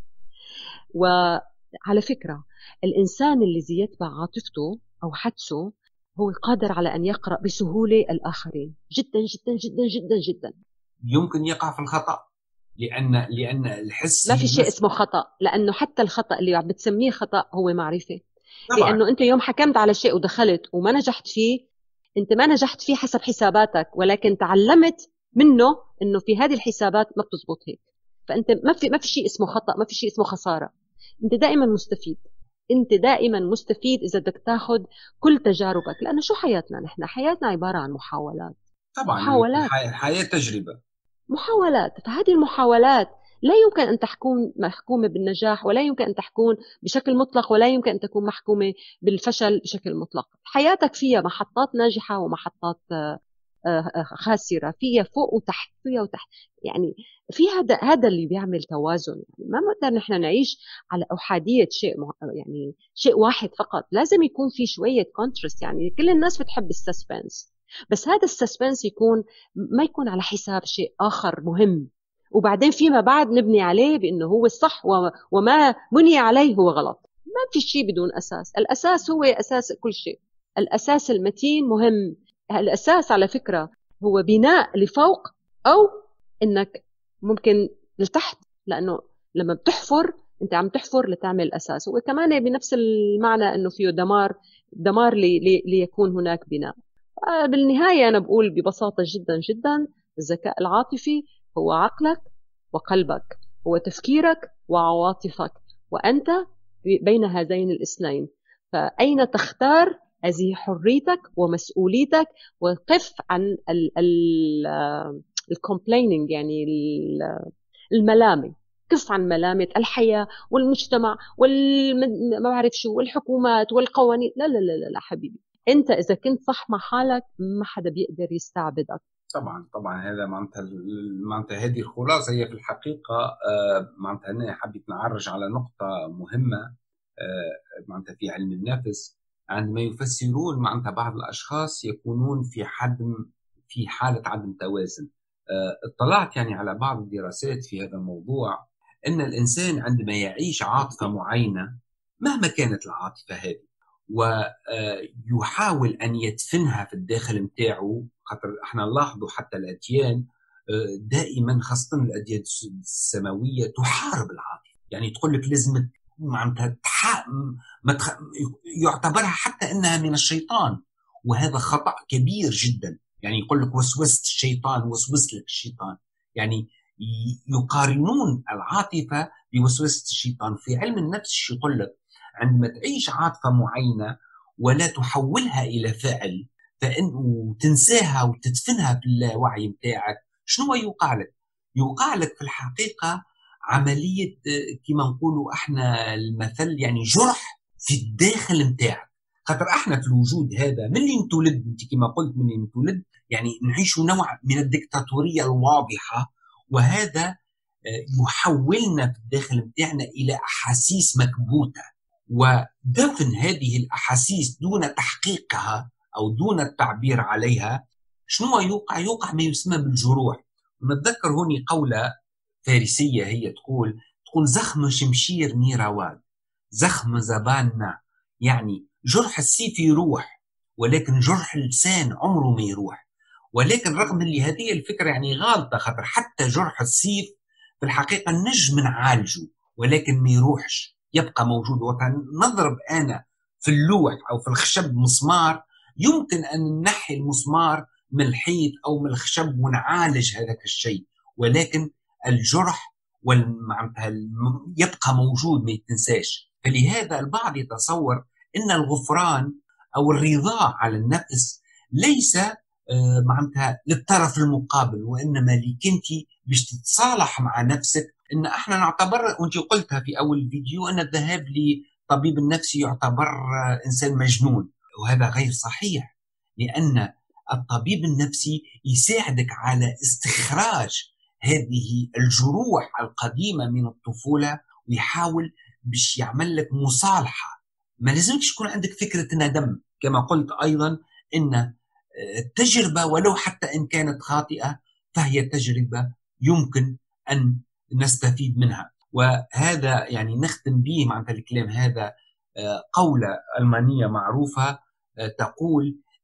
B: وعلى فكرة الإنسان الذي يتبع عاطفته أو حدسه هو قادر على أن يقرأ بسهولة الآخرين جدا جدا جدا جدا جدا.
A: يمكن يقع في الخطأ، لأن الحس
B: ما
A: هي
B: في شيء اسمه خطأ، لأنه حتى الخطأ اللي عم بتسميه خطأ هو معرفة.
A: طبعا.
B: لأنه أنت يوم حكمت على شيء ودخلت وما نجحت فيه، أنت ما نجحت فيه حسب حساباتك، ولكن تعلمت منه أنه في هذه الحسابات ما بتزبط هيك. فأنت ما في شيء اسمه خطأ، ما في شيء اسمه خسارة. أنت دائما مستفيد، أنت دائما مستفيد إذا بدك تاخذ كل تجاربك. لأنه شو حياتنا؟ نحن حياتنا عبارة عن محاولات.
A: طبعا
B: محاولات
A: الحياة تجربة.
B: محاولات. فهذه المحاولات لا يمكن أن تكون محكومة بالنجاح، ولا يمكن أن تكون بشكل مطلق، ولا يمكن أن تكون محكومة بالفشل بشكل مطلق. حياتك فيها محطات ناجحة ومحطات خاسرة، فيها فوق وتحت، فيها وتحت. يعني في هذا اللي بيعمل توازن. يعني ما نقدر نحن نعيش على أحادية شيء، يعني شيء واحد فقط. لازم يكون في شوية كونترست. يعني كل الناس بتحب السسبنس، بس هذا السسبنس ما يكون على حساب شيء آخر مهم، وبعدين فيما بعد نبني عليه بأنه هو الصح وما بني عليه هو غلط. ما في شيء بدون أساس. الأساس هو أساس كل شيء. الأساس المتين مهم. الأساس على فكرة هو بناء لفوق، أو إنك ممكن لتحت، لأنه لما بتحفر أنت عم تحفر لتعمل أساس. وكمان بنفس المعنى أنه فيه دمار ليكون هناك بناء. بالنهاية أنا بقول ببساطة جدا جدا: الذكاء العاطفي هو عقلك وقلبك، هو تفكيرك وعواطفك، وأنت بين هذين الاثنين. فأين تختار؟ هذه حريتك ومسؤوليتك. وقف عن الكومبليننج، يعني الملامة. كف عن ملامة الحياة والمجتمع ما بعرف شو والحكومات والقوانين. لا لا لا لا حبيبي، انت اذا كنت صح مع حالك ما حدا بيقدر يستعبدك.
A: طبعا طبعا، هذا معناتها هذه الخلاصة هي في الحقيقة. معناتها أنا حبيت نعرج على نقطة مهمة معناتها في علم النفس. عندما يفسرون معناتها بعض الأشخاص يكونون في حالة عدم توازن. اطلعت يعني على بعض الدراسات في هذا الموضوع، أن الإنسان عندما يعيش عاطفة معينة مهما كانت العاطفة هذه ويحاول أن يدفنها في الداخل متاعه، خاطر احنا نلاحظوا حتى الأديان دائما خاصة الأديان السماوية تحارب العاطفة. يعني تقول لك لازم معناتها يعتبرها حتى أنها من الشيطان، وهذا خطأ كبير جدا. يعني يقول لك وسوسة الشيطان، وسوس لك الشيطان. يعني يقارنون العاطفة بوسوسة الشيطان. في علم النفس يقول لك عندما تعيش عاطفة معينة ولا تحولها إلى فعل فإنه تنساها وتدفنها في اللاوعي متاعك، شنو يوقع لك؟ يوقع لك في الحقيقة عملية كما نقولوا احنا المثل، يعني جرح في الداخل متاعك. خاطر احنا في الوجود هذا من اللي نتولد، انت كما قلت من اللي نتولد يعني نعيش نوع من الدكتاتورية الواضحة، وهذا يحولنا في الداخل متاعنا إلى أحاسيس مكبوتة. ودفن هذه الأحاسيس دون تحقيقها أو دون التعبير عليها، شنو يوقع؟ يوقع ما يسمى بالجروح. نتذكر هوني قولة فارسية هي تقول زخم شمشير نيرواد، زخم زباننا. يعني جرح السيف يروح، ولكن جرح اللسان عمره ما يروح. ولكن رغم اللي هذه الفكرة يعني غالطة، خاطر حتى جرح السيف في الحقيقة نجم نعالجه، ولكن ما يروحش، يبقى موجود. وكان نضرب أنا في اللوح أو في الخشب مسمار، يمكن أن نحي المسمار من الحيط أو من الخشب ونعالج هذاك الشيء، ولكن الجرح يبقى موجود ما يتنساش. فلهذا البعض يتصور أن الغفران أو الرضا على النفس ليس معناتها للطرف المقابل، وإنما لك أنت باش تتصالح مع نفسك. إن احنا نعتبر، وانت قلتها في أول الفيديو، أن الذهاب لطبيب النفسي يعتبر إنسان مجنون، وهذا غير صحيح. لأن الطبيب النفسي يساعدك على استخراج هذه الجروح القديمة من الطفولة، ويحاول باش يعمل لك مصالحة. ما لازمش يكون عندك فكرة ندم. كما قلت أيضا إن التجربة ولو حتى إن كانت خاطئة فهي تجربة يمكن أن نستفيد منها. وهذا يعني نختم به مع الكلام هذا قولة ألمانية معروفة تقول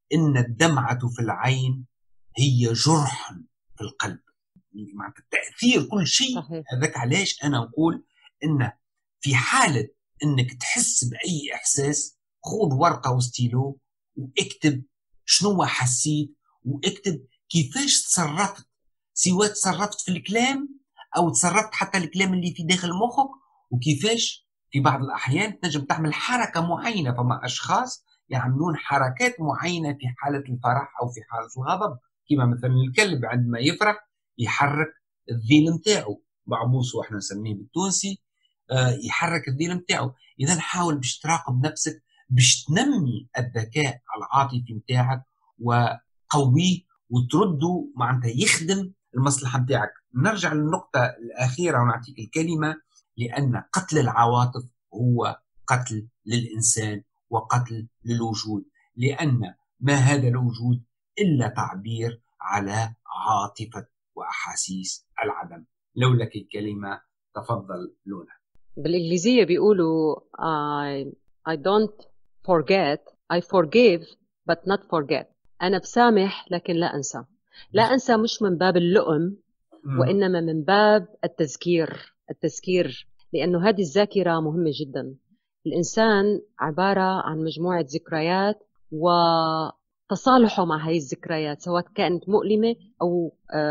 A: إن الدمعة في العين هي جرح في القلب. مع التأثير كل شيء.
B: صحيح.
A: هذاك علاش أنا نقول إن في حالة إنك تحس بأي إحساس، خذ ورقة وستيلو واكتب شنو حسيت، واكتب كيفاش تصرفت، سواء تصرفت في الكلام أو تصرفت حتى الكلام اللي في داخل مخك، وكيفاش في بعض الأحيان تنجم تعمل حركة معينة. فما أشخاص يعملون حركات معينة في حالة الفرح أو في حالة الغضب، كما مثلا الكلب عندما يفرح يحرك الذيل نتاعو، بعبوس واحنا نسميه بالتونسي، يحرك الذيل نتاعو. اذا حاول باش تراقب نفسك باش تنمي الذكاء العاطفي نتاعك وقويه وترده معناتها يخدم المصلحه نتاعك. نرجع للنقطه الاخيره ونعطيك الكلمه، لان قتل العواطف هو قتل للانسان وقتل للوجود، لان ما هذا الوجود الا تعبير على عاطفه واحاسيس العدم. لولا الكلمه. تفضل لونا.
B: بالإنجليزية بيقولوا I don't forget, I forgive but not forget. أنا بسامح لكن لا أنسى. لا أنسى مش من باب اللؤم، وإنما من باب التذكير، لأنه هذه الذاكرة مهمة جدا. الإنسان عبارة عن مجموعة ذكريات وتصالحه مع هذه الذكريات، سواء كانت مؤلمة أو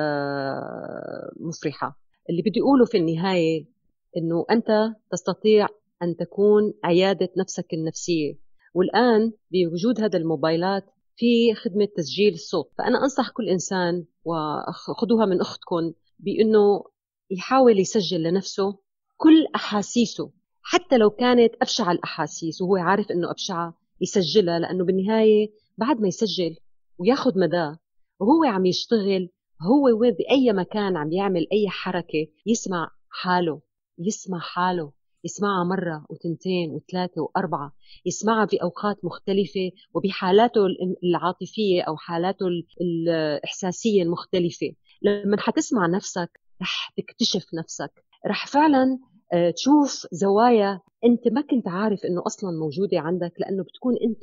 B: مفرحة. اللي بدي أقوله في النهاية إنه أنت تستطيع أن تكون عيادة نفسك النفسية، والآن بوجود هذا الموبايلات في خدمة تسجيل الصوت. فأنا أنصح كل إنسان، وخذوها من أختكم، بأنه يحاول يسجل لنفسه كل أحاسيسه، حتى لو كانت أبشع الأحاسيس وهو عارف أنه أبشعها يسجلها، لأنه بالنهاية بعد ما يسجل وياخد مداه وهو عم يشتغل، هو بأي مكان عم يعمل أي حركة يسمع حاله، يسمعها مرة وتنتين وثلاثة وأربعة، يسمعها في أوقات مختلفة وبحالاته العاطفية أو حالاته الإحساسية المختلفة. لما حتسمع نفسك رح تكتشف نفسك، رح فعلا تشوف زوايا أنت ما كنت عارف أنه أصلا موجودة عندك، لأنه بتكون أنت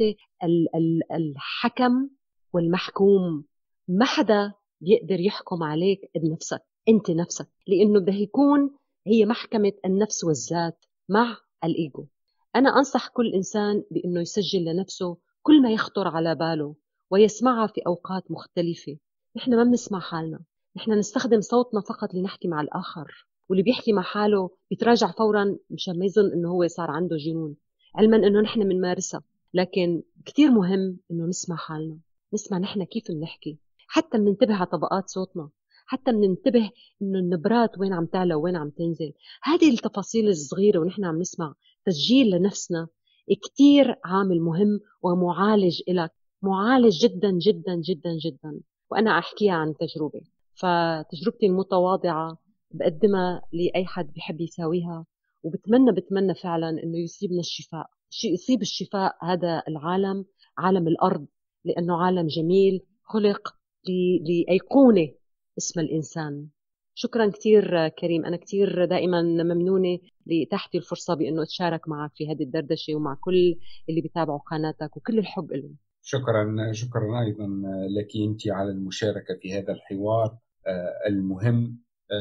B: الحكم والمحكوم. ما حدا بيقدر يحكم عليك قد نفسك، أنت نفسك، لأنه ده يكون هي محكمة النفس والذات مع الإيجو. أنا أنصح كل إنسان بأنه يسجل لنفسه كل ما يخطر على باله ويسمعها في أوقات مختلفة. نحن ما بنسمع حالنا، نحن نستخدم صوتنا فقط لنحكي مع الآخر، واللي بيحكي مع حاله بيتراجع فورا مشان ما يظن إنه هو صار عنده جنون، علما إنه نحن بنمارسها. لكن كتير مهم إنه نسمع حالنا، نسمع نحن كيف بنحكي، حتى بننتبه على طبقات صوتنا، حتى بننتبه إنه النبرات وين عم تعلى وين عم تنزل. هذه التفاصيل الصغيرة ونحن عم نسمع تسجيل لنفسنا كتير عامل مهم ومعالج إلك، معالج جدا جدا جدا جدا. وأنا أحكيها عن تجربة، فتجربتي المتواضعة بقدمها لأي حد بيحب يساويها، وبتمنى فعلا إنه يصيبنا الشفاء، يصيب الشفاء هذا العالم، عالم الأرض، لأنه عالم جميل خلق لأيقونة اسمها الإنسان. شكرا كثير كريم، أنا كثير دائما ممنونة لإتاحتي الفرصة بأنه أتشارك معك في هذه الدردشة ومع كل اللي بيتابعوا قناتك، وكل الحب لهم.
A: شكرا أيضا لك أنت على المشاركة في هذا الحوار المهم،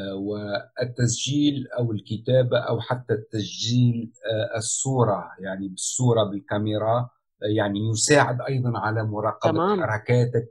A: والتسجيل أو الكتابة أو حتى التسجيل الصورة، يعني بالصورة بالكاميرا، يعني يساعد أيضا على مراقبة
B: تمام.
A: حركاتك.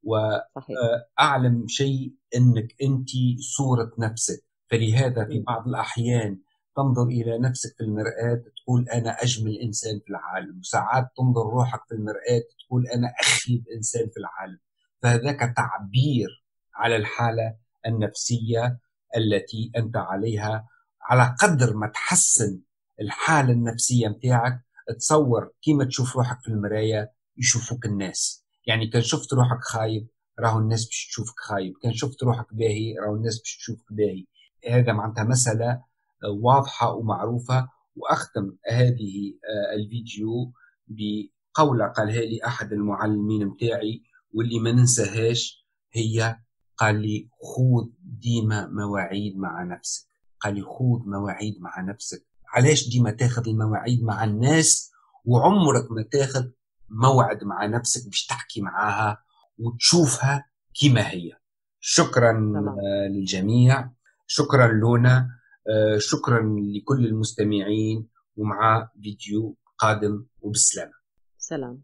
A: وأعلم شيء أنك أنت صورة نفسك، فلهذا في بعض الأحيان تنظر إلى نفسك في المرآة تقول أنا أجمل إنسان في العالم، وساعات تنظر روحك في المرآة تقول أنا أخيب إنسان في العالم. فهذاك تعبير على الحالة النفسية التي أنت عليها. على قدر ما تحسن الحالة النفسية متاعك، تصور كيما تشوف روحك في المراية يشوفوك الناس. يعني كان شفت روحك خايب راهو الناس باش تشوفك خايب، كان شفت روحك باهي راهو الناس باش تشوفك باهي. هذا معناتها مسألة واضحة ومعروفة. وأختم هذه الفيديو بقولة قالها لي أحد المعلمين متاعي واللي ما ننساهاش، هي قال لي خوذ ديما مواعيد مع نفسك. قال لي خوذ مواعيد مع نفسك. علاش ديما تاخذ المواعيد مع الناس وعمرك ما تاخذ موعد مع نفسك باش تحكي معاها وتشوفها كما هي. شكرا
B: تمام.
A: للجميع، شكرا لونا، شكرا لكل المستمعين، ومع فيديو قادم وبالسلامة.
B: سلام.